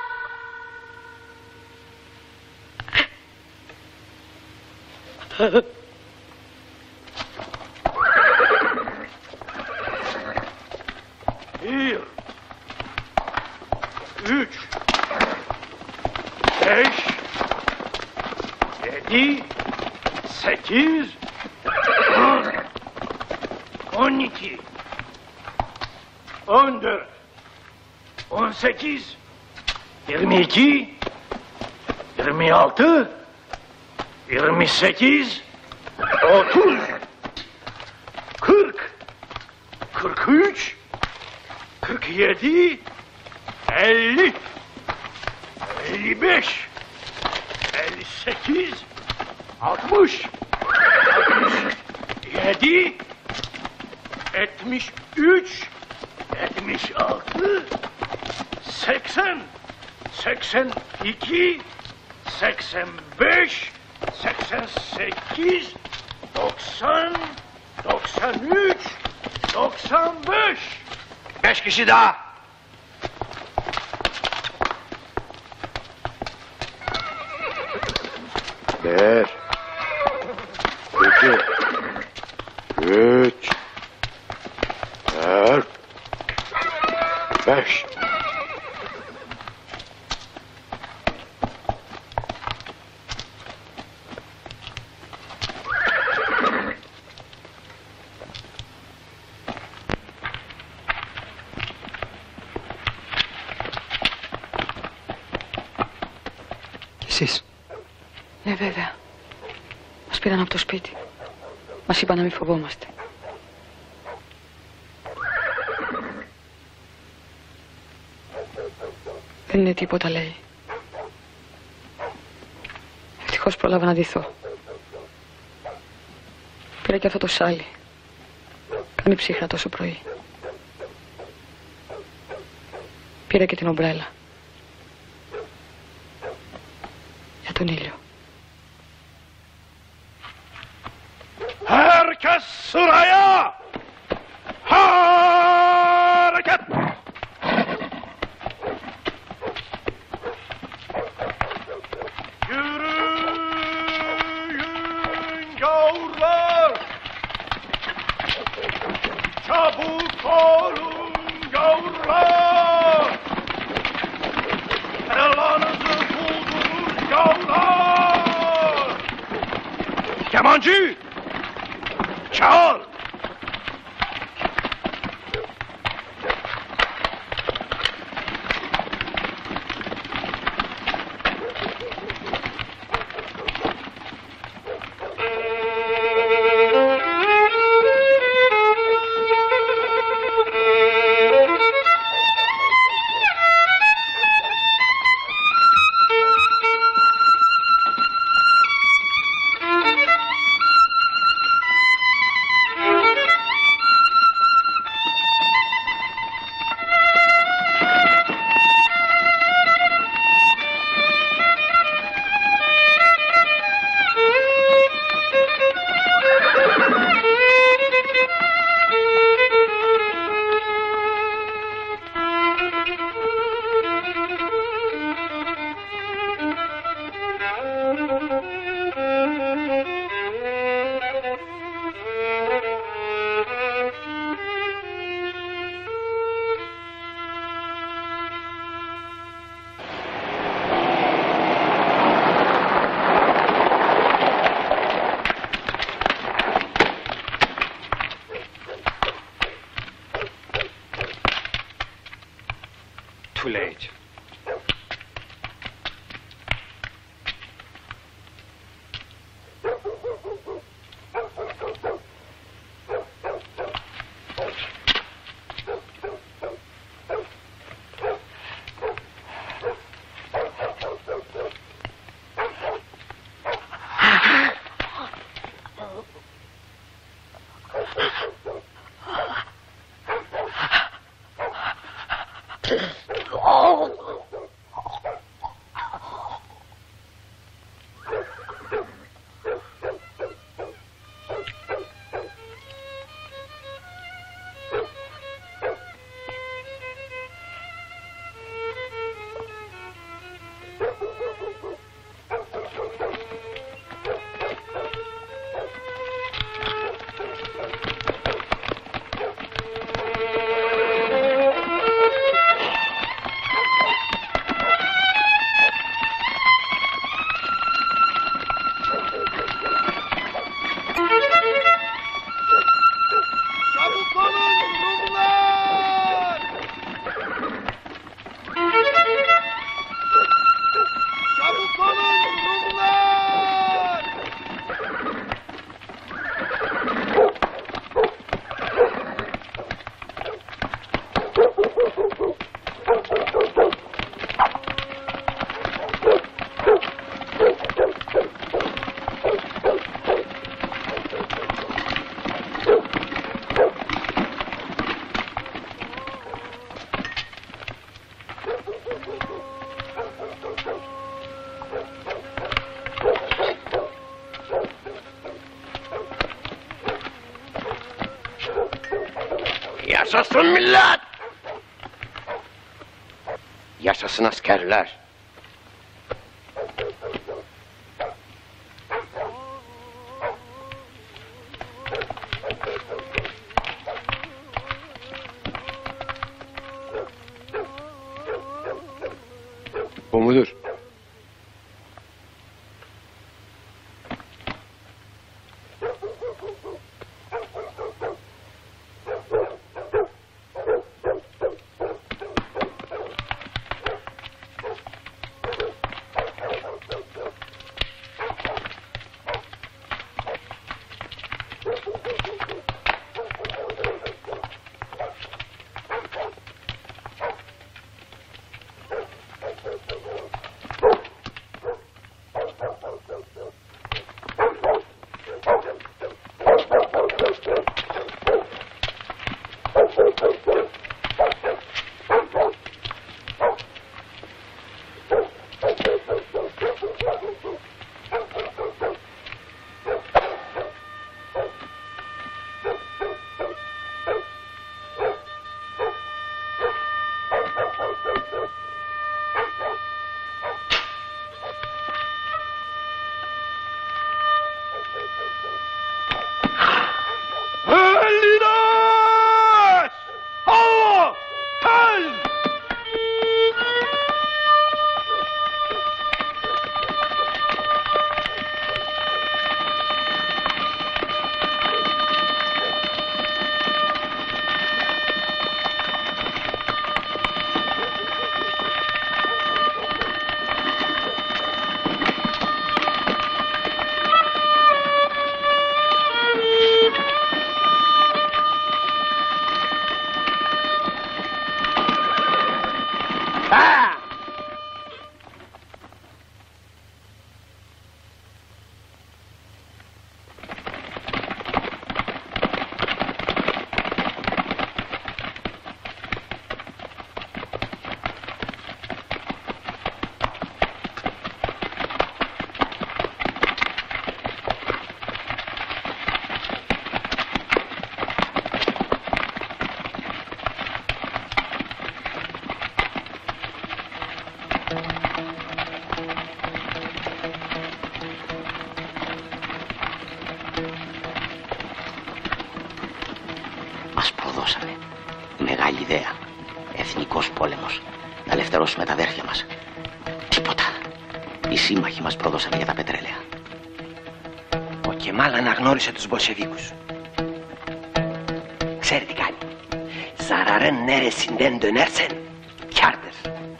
Bir, 3, 5, 7, 8, 10, 12, 14, 18, 22, 26, 28, 30, 40, 43, 47, 50, 55, 58, 60, 67, 73, 76, 80, 80, 82, 85, 86, 90, 93, 95. Πες και εσύ δα. Πες. Πες. Πες. Πες. Εσείς. Ναι, βέβαια. Μας πήραν από το σπίτι. Μας είπαν να μην φοβόμαστε. Δεν είναι τίποτα, λέει. Ευτυχώς πρόλαβα να ντυθώ. Πήρα και αυτό το σάλι. Κάνει ψύχρα τόσο πρωί. Πήρα και την ομπρέλα. Για τον ήλιο. Herkes sıraya! Hareket! Yürüyün gavurlar! Çabuk olun gavurlar! Belanızı buldunuz gavurlar! Kemancı! Çağır! στείλε έτσι. Yaşasın millet! Yaşasın askerler! Bu mudur? Μας προδώσανε. Μεγάλη ιδέα. Εθνικός πόλεμος. Να ελευθερώσουμε τα αδέρφια μας. Τίποτα. Οι σύμμαχοι μας πρόδωσαν για τα πετρέλαια. Ο Κεμάλ αναγνώρισε τους Μπολσεβίκους. Ξέρει τι κάνει. Zararın neresinden dönersen kârdır.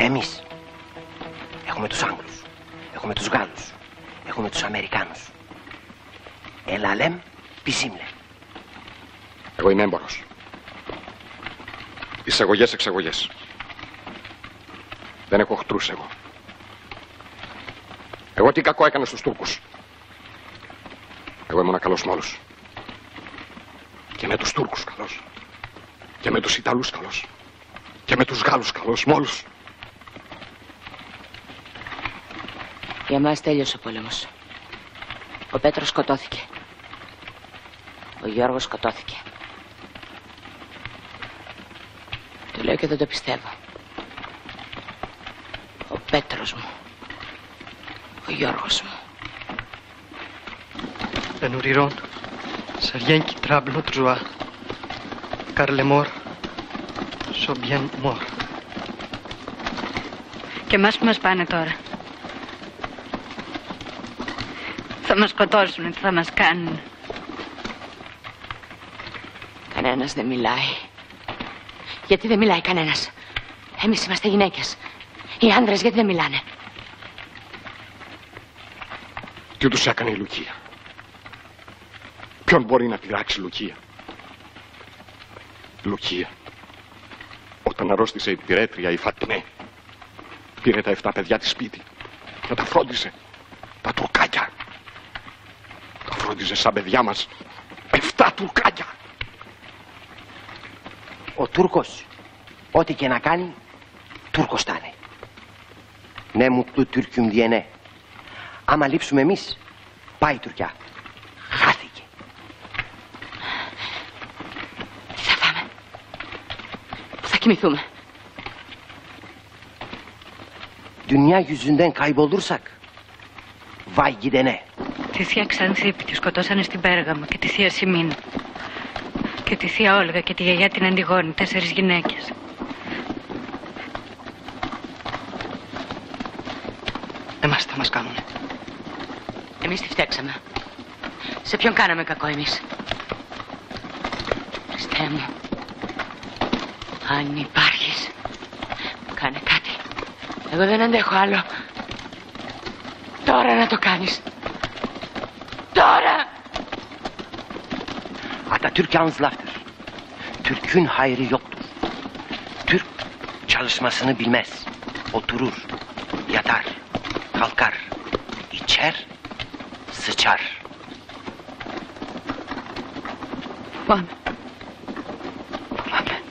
Εμείς έχουμε τους Άγγλους, έχουμε τους Γάλλους, έχουμε τους Αμερικάνους. Έλα λέμε, πισίμλε. Εγώ είμαι έμπορος. Εισαγωγές, εξαγωγές. Δεν έχω οχτρούς εγώ. Εγώ τι κακό έκανα στους Τούρκους. Εγώ ήμουν καλός με όλους. Και με τους Τούρκους καλός. Και με τους Ιταλούς καλός. Και με τους Γάλλους καλός, με όλους. Για μας τέλειωσε ο πόλεμος. Ο Πέτρος σκοτώθηκε. Ο Γιώργος σκοτώθηκε. Το λέω και δεν το πιστεύω. Ο Πέτρος μου. Ο Γιώργος μου. Le nous rirons, c'est rien qui trouble notre joie, car les morts sont bien morts. Και εμάς που μας πάνε τώρα. Θα μας σκοτώσουν, τι θα μας κάνουν. Κανένας δεν μιλάει. Γιατί δεν μιλάει κανένας? Εμείς είμαστε γυναίκες. Οι άντρες γιατί δεν μιλάνε? Τι τους έκανε η Λουκία? Ποιον μπορεί να πειράξει η Λουκία? Λουκία. Όταν αρρώστησε η πυρέτρια η Φατιμέ, πήρε τα 7 παιδιά της σπίτι και τα φρόντισε. Τα τουρκάκια. Τα φρόντιζε σαν παιδιά μας. 7 τουρκάκια. Ο Τούρκος, ό,τι και να κάνει, Τούρκος θα είναι. Ναι μου του Τουρκιουμ διενέ. Άμα λείψουμε εμείς, πάει η Τουρκιά. Χάθηκε. Τι θα φάμε? Πού θα κοιμηθούμε? Dünya yüzünden kaybolursak, vay gidene. Τη θεία Ξανθίπη τη σκοτώσανε στην Πέργαμο και τη θεία Σιμίνα. Και τη θεία Όλγα και τη γιαγιά την Αντιγόνη, 4 γυναίκες. Εμάς τι θα μας κάνουνε? Εμείς τι φταίξαμε? Σε ποιον κάναμε κακό εμείς? Χριστέ μου, αν υπάρχεις, κάνε κάτι. Εγώ δεν αντέχω άλλο. Τώρα να το κάνεις. Τώρα! Atatürk yalnızlaftır. Türk'ün hayrı yoktur. Türk çalışmasını bilmez. Oturur, yatar, kalkar, içer, sıçar. Πάμε. Πάμε.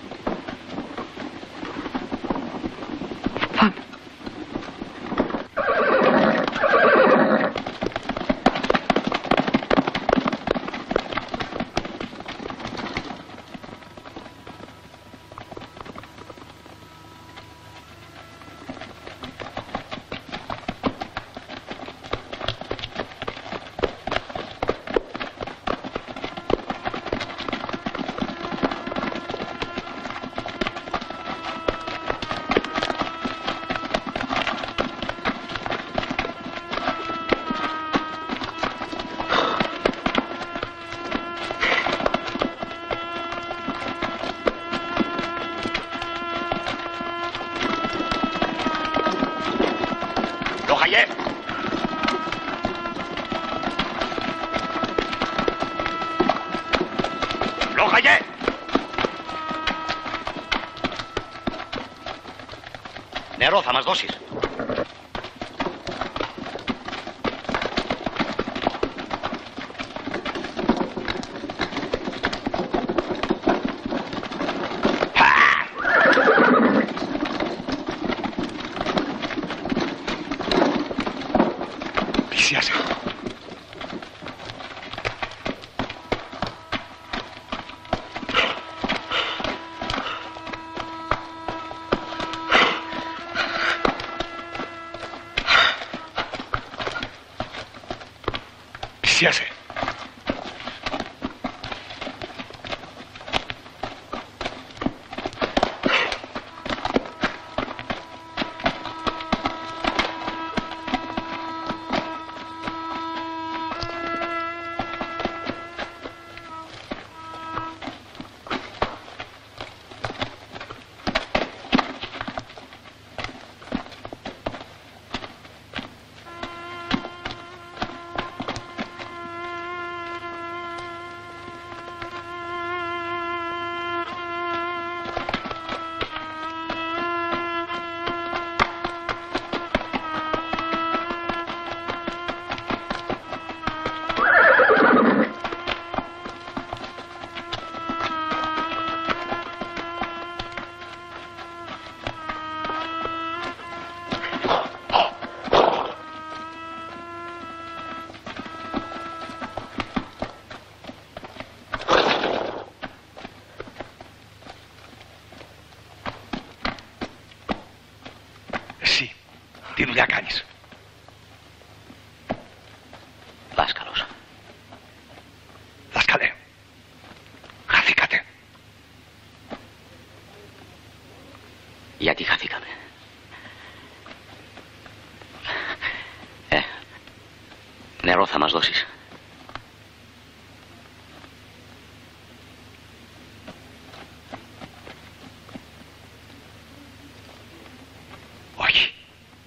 Πάμε. Νερό θα μας δώσεις? Πλησίασε. Πλησίασε. Γιατί χαθήκαμε. Νερό θα μας δώσεις. Όχι.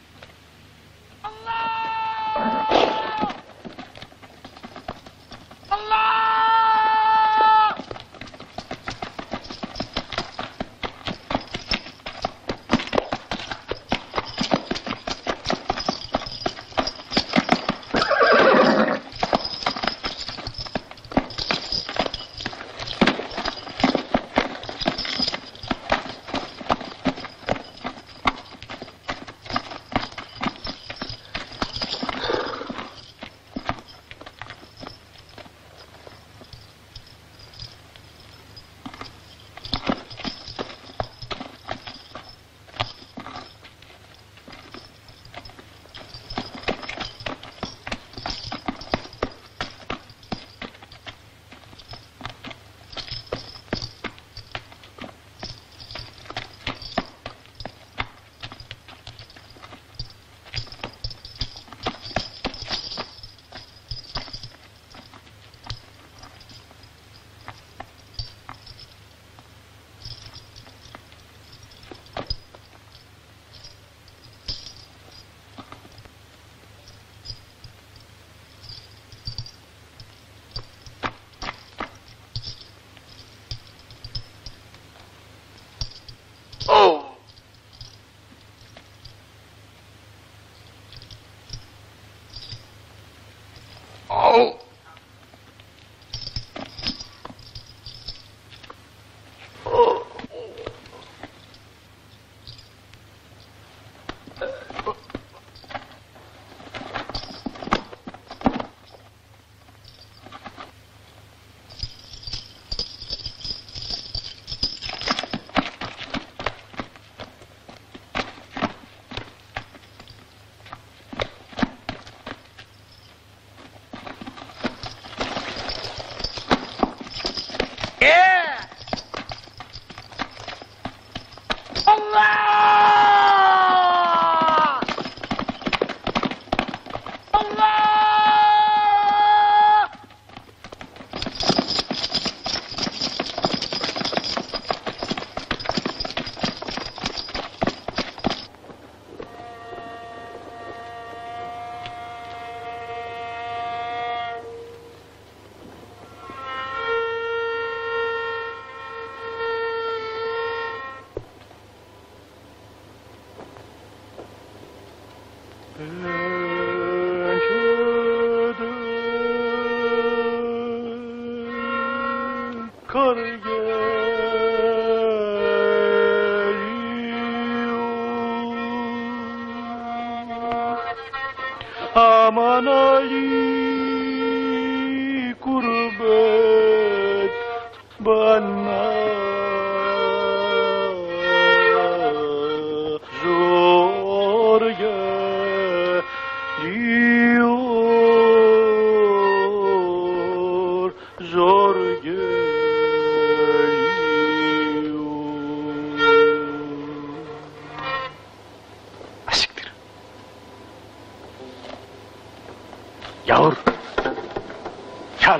Aman Ali kurbet bana zor geliyor, zor Yavur. Gel.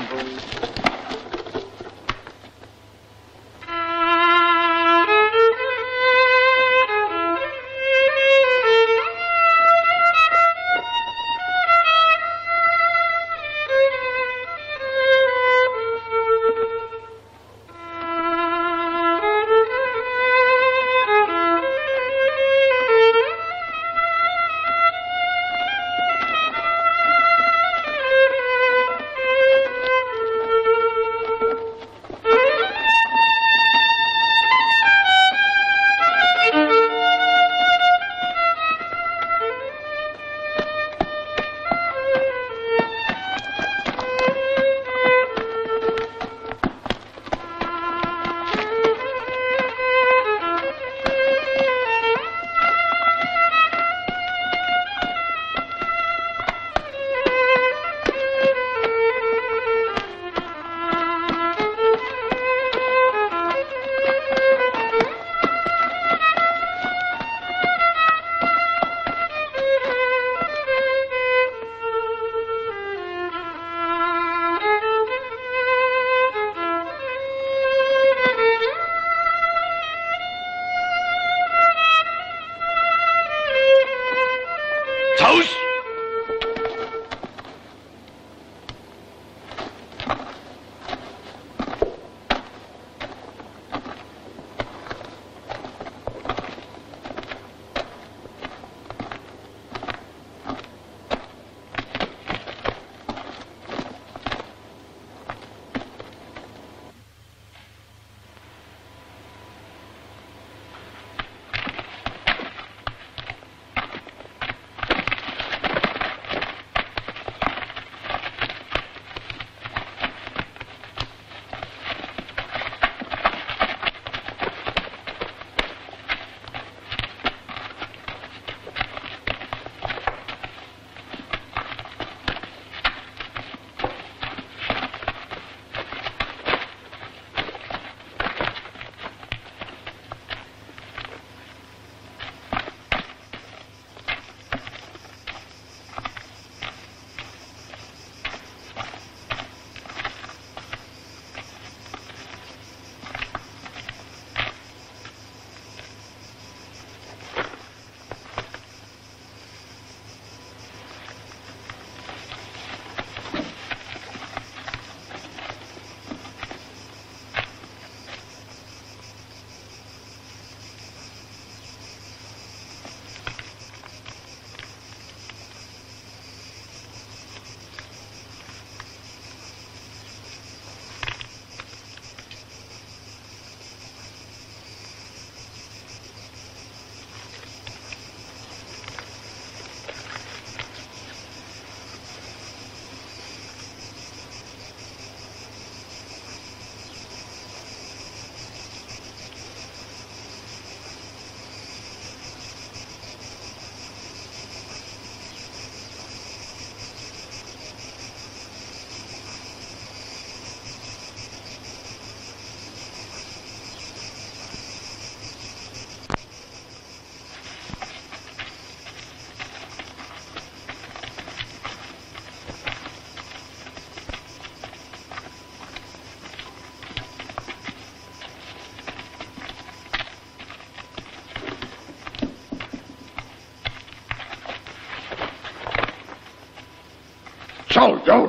Sol, Yavur.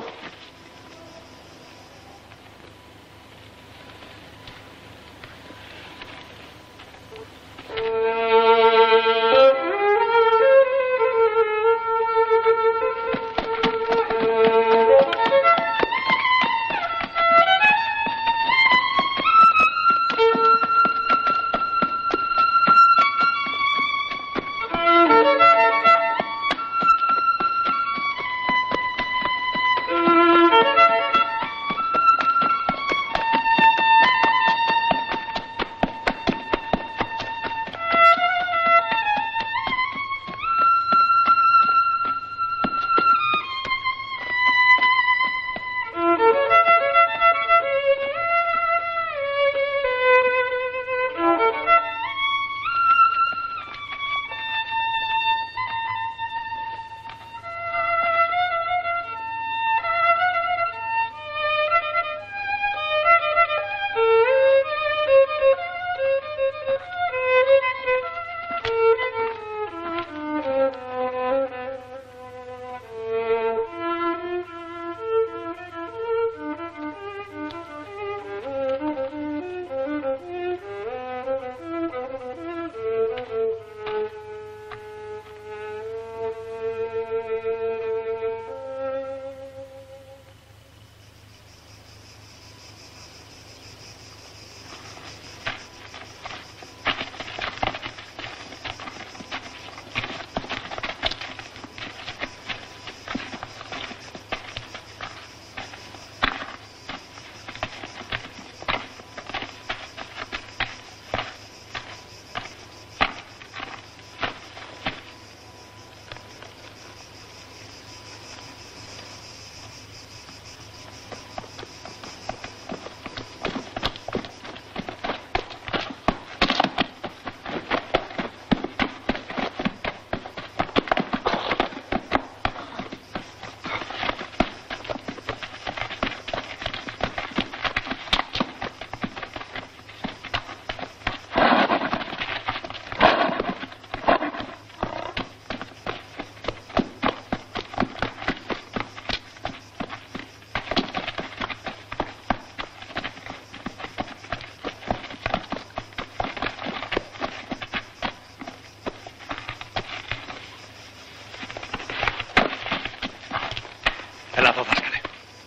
Έλα εδώ, δάσκαλε.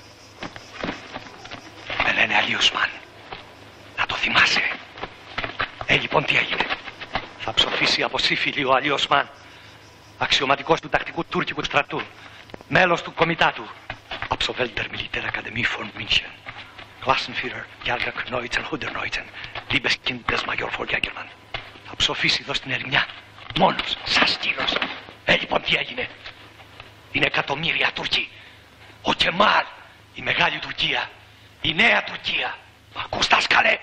Με λένε Αλίουσμαν. Να το θυμάσαι. Λοιπόν, τι έγινε. Θα ψοφήσει από σύφυλλη ο Αλίουσμαν, αξιωματικός του τακτικού τουρκικού στρατού, μέλος του κομιτάτου. Absolvent der Militärakademie von München. Klassenführer Jahrgang 1919. Liebes Kind des Major von Jagermann. Θα ψοφήσει εδώ στην ερημιά. Μόνος, σαν στήλος. Λοιπόν, τι έγινε. Είναι εκατομμύρια Τούρκοι. Ο Κεμάλ, η μεγάλη Τουρκία, η νέα Τουρκία. Μ' ακούς, δάσκαλε?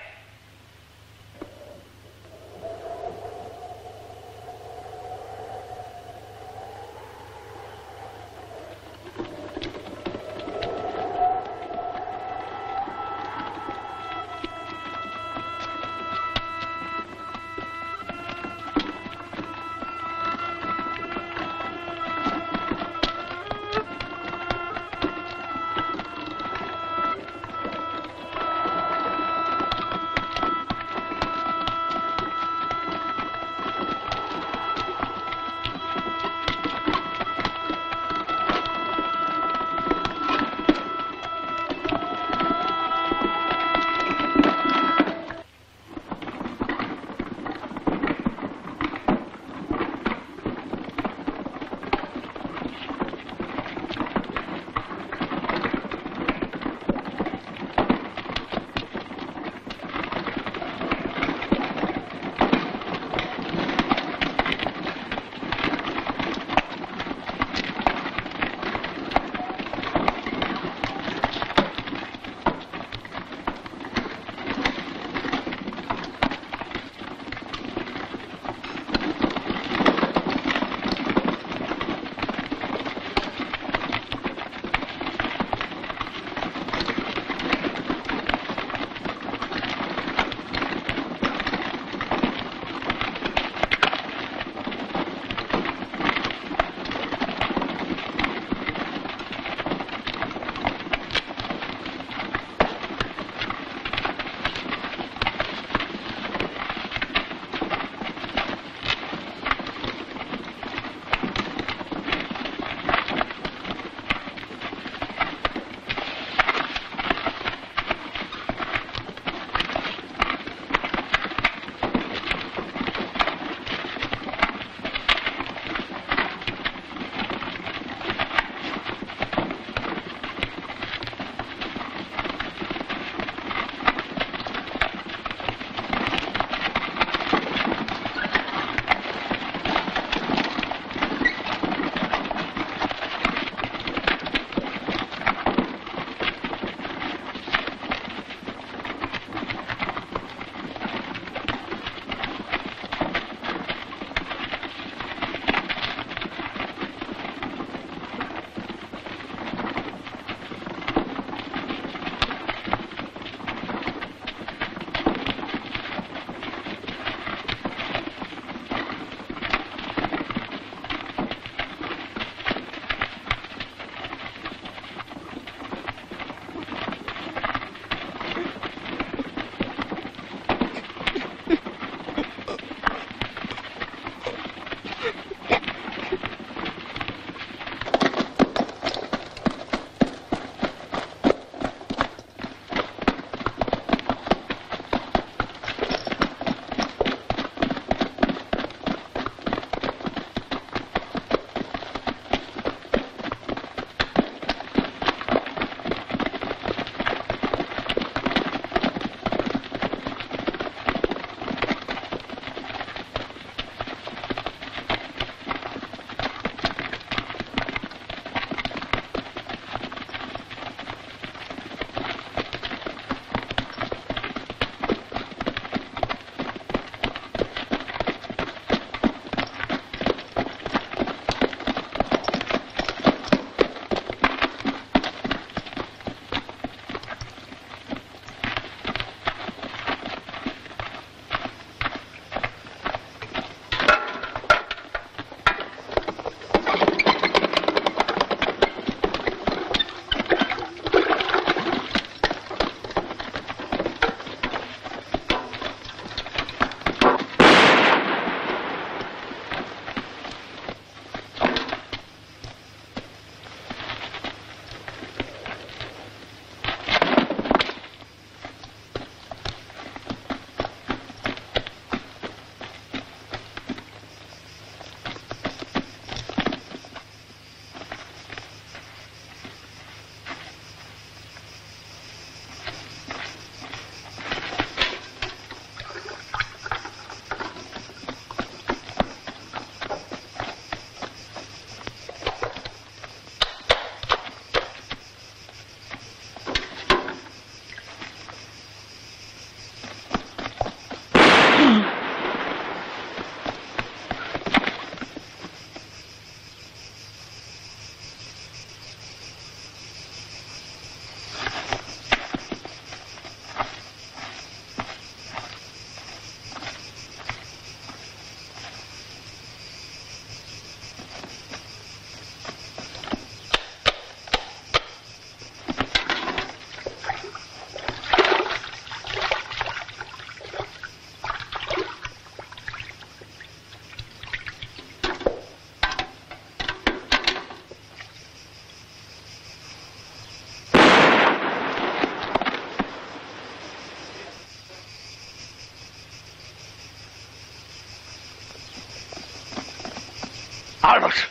Άλλος.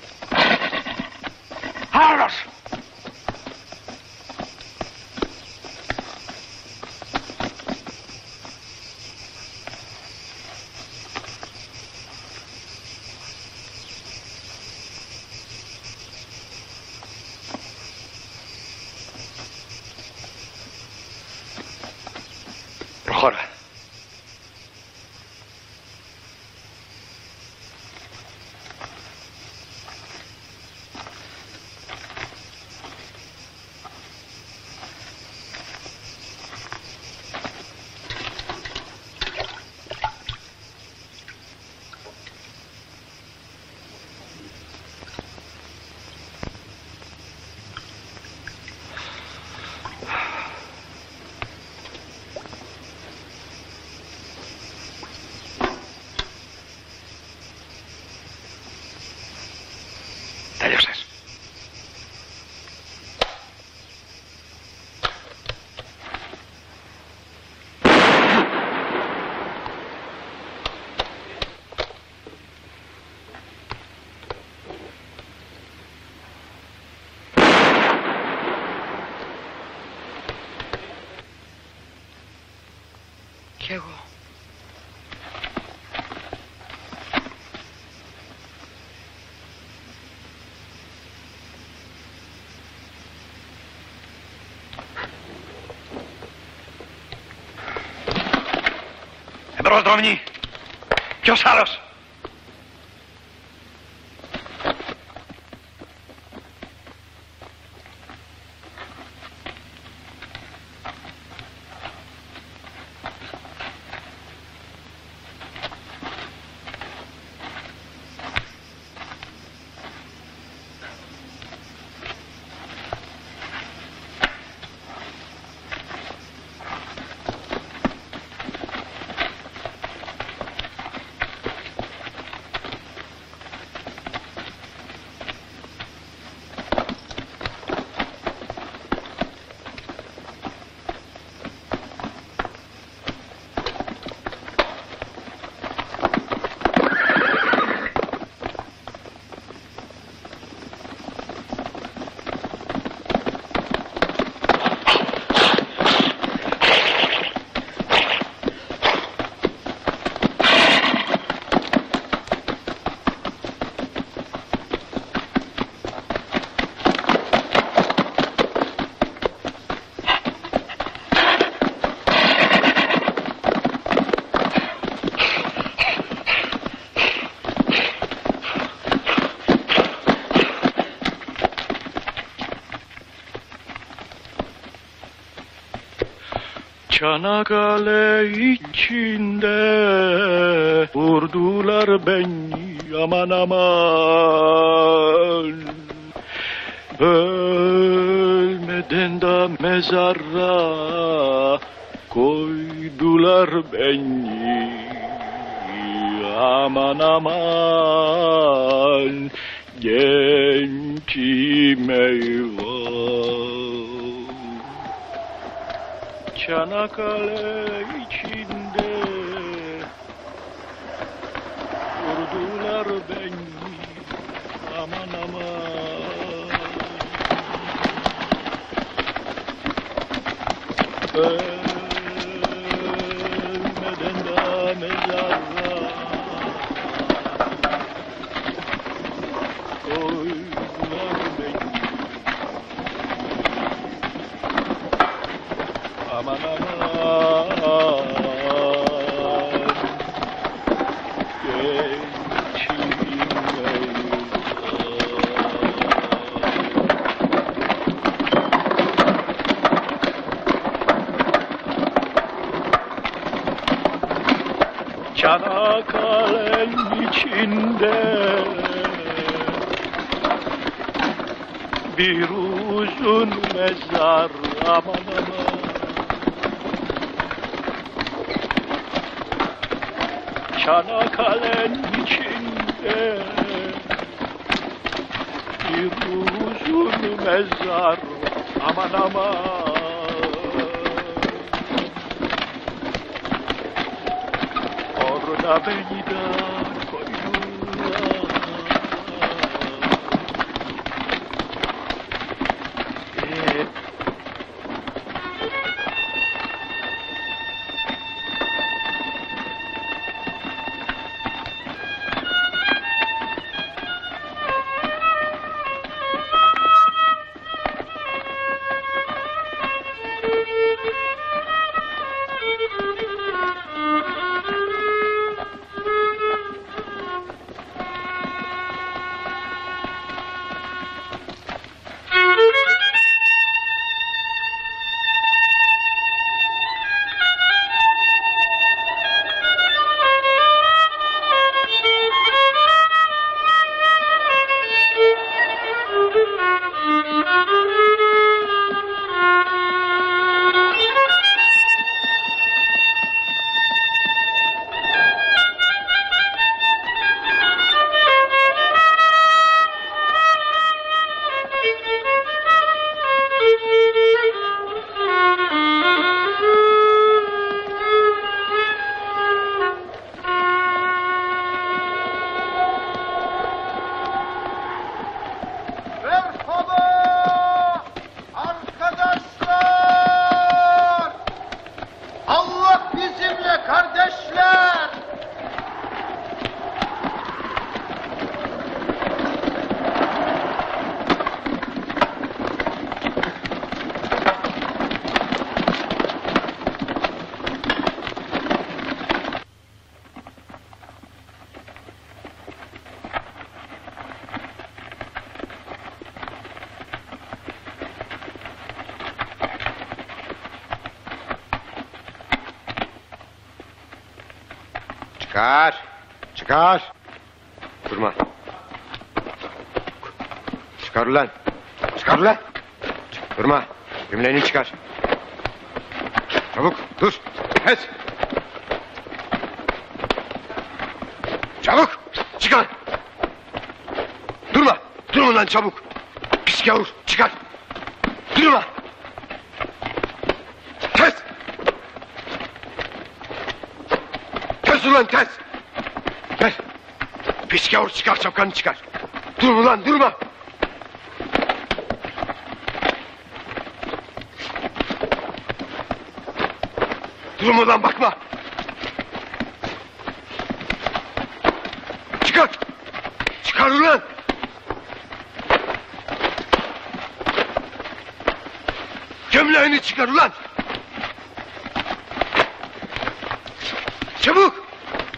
Άλλος. Προχώρα. Τέλειωσες. Κι εγώ. Εμπρός δρομνή. Ποιος άλλος? Çanakkale içinde vurdular beni aman aman. Ölmeden de mezara koydular beni aman aman. Gençim eyvah. Çanakkale içinde vurdular beni aman aman. Ölmeden de mezara koydular beni aman aman. Çanakkale'nin içinde bir uzun mezar aman aman. Çanakkale'nin içinde bir uzun mezar aman aman. Orada beni de koydular Çıkar. Durma. Çıkar ulan. Çıkar ulan. Durma. Gömleğini çıkar. Çabuk dur. Kes. Çabuk. Çıkar. Durma. Durma lan çabuk. Pis gavur. Çıkar. Durma. Kes. Kes ulan kes. Gel. Pis gavur çıkar şapkanı çıkar. Durma lan durma. Durma lan bakma. Çıkar. Çıkar ulan. Gömleğini çıkar ulan. Çabuk.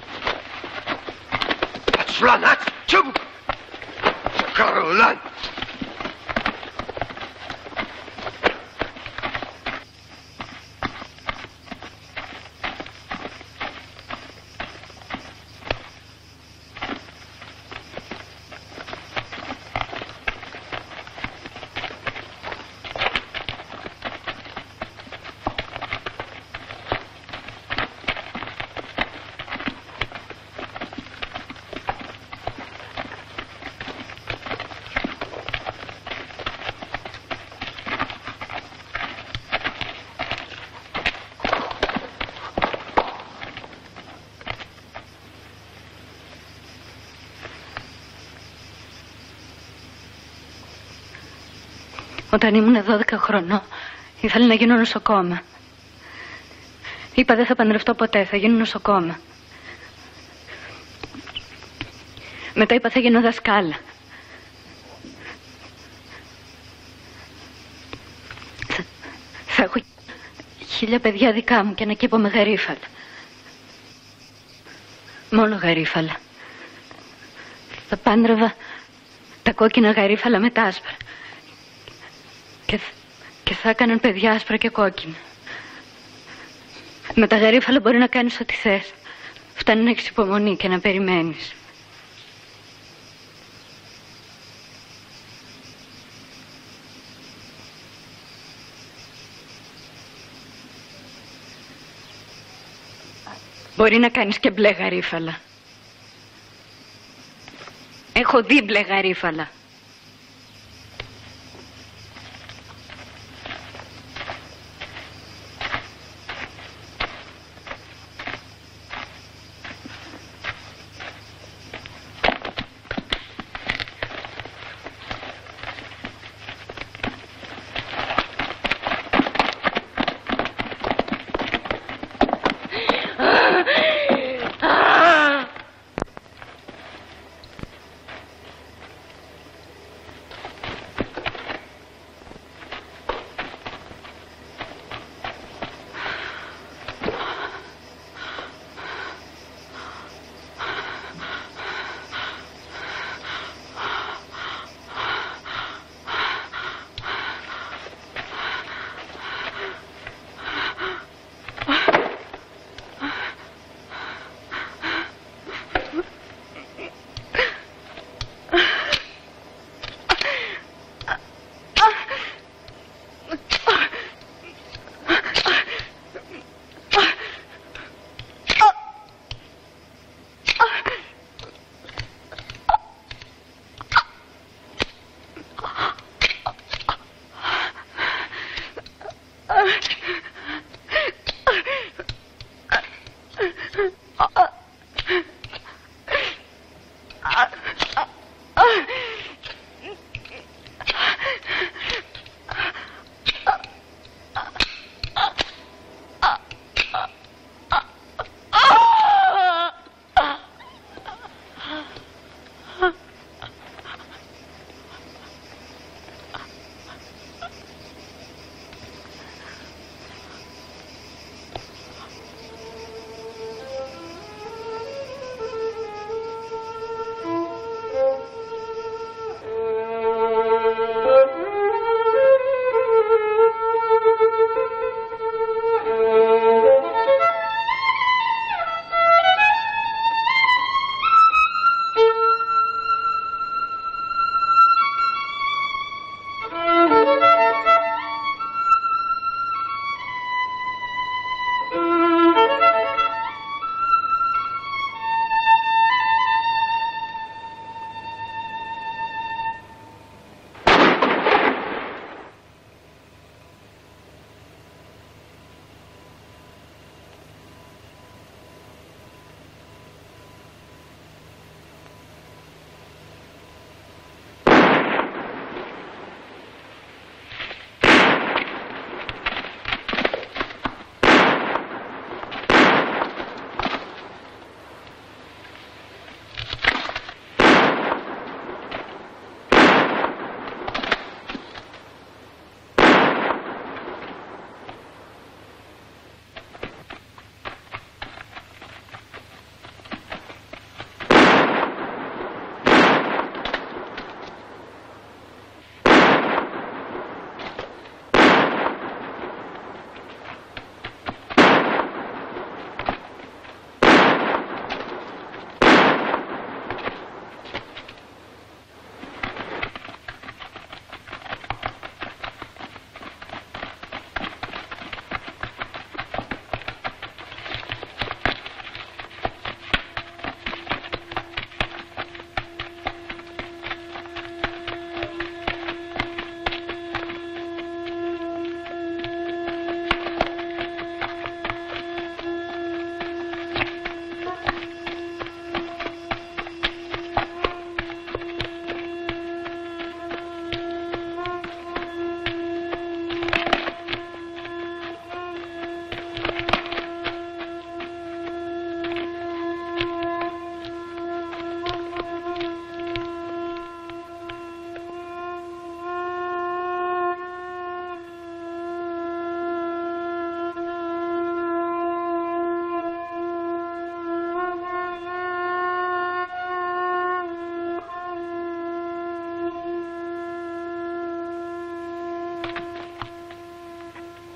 Aç ulan aç. Çabuk. Çıkar ulan. Όταν ήμουν 12 χρονών, ήθελα να γίνω νοσοκόμα. Είπα δεν θα παντρευτώ ποτέ, θα γίνω νοσοκόμα. Μετά είπα θα γίνω δασκάλα. Θα έχω 1000 παιδιά δικά μου και ένα κήπο με γαρίφαλα. Μόνο γαρίφαλα. Θα πάντρευα τα κόκκινα γαρίφαλα με τα άσπρα. Και θα έκαναν παιδιά άσπρα και κόκκινα. Με τα γαρίφαλα μπορεί να κάνεις ό,τι θες. Φτάνει να έχεις υπομονή και να περιμένεις. Μπορεί να κάνεις και μπλε γαρίφαλα. Έχω δει μπλε γαρίφαλα.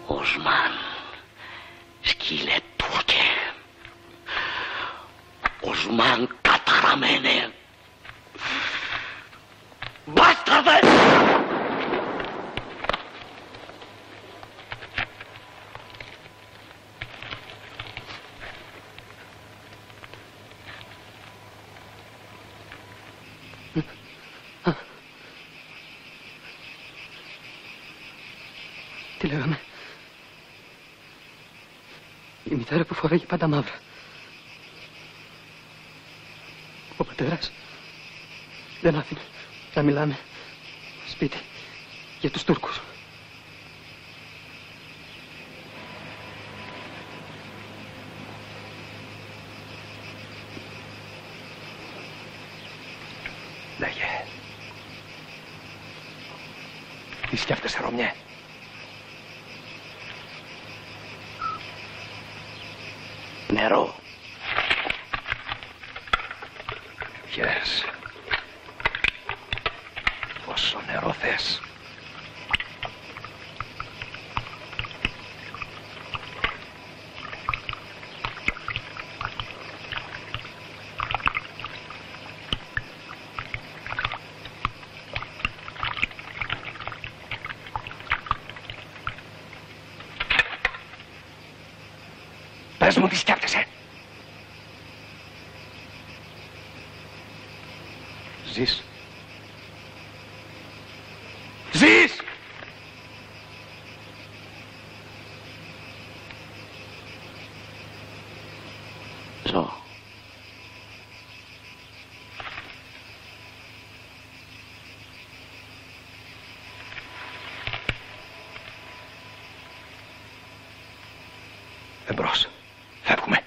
Οσμάν, σκύλε Τούρκε. Οσμάν καταραμένε. Μπάσταρδε! Τι λέγαμε? Η μητέρα που φοράγε πάντα μαύρα. Ο πατέρας δεν άφηνε να μιλάμε σπίτι για τους Τούρκους. Λέγε. Τι σκέφτεσαι, Ρωμιέ? Νερό. Yes. Πόσο νερό θες? Πες μου τι σκέφτεσαι. Ζεις. Ζεις! Ζω. Εμπρός. Φεύγουμε.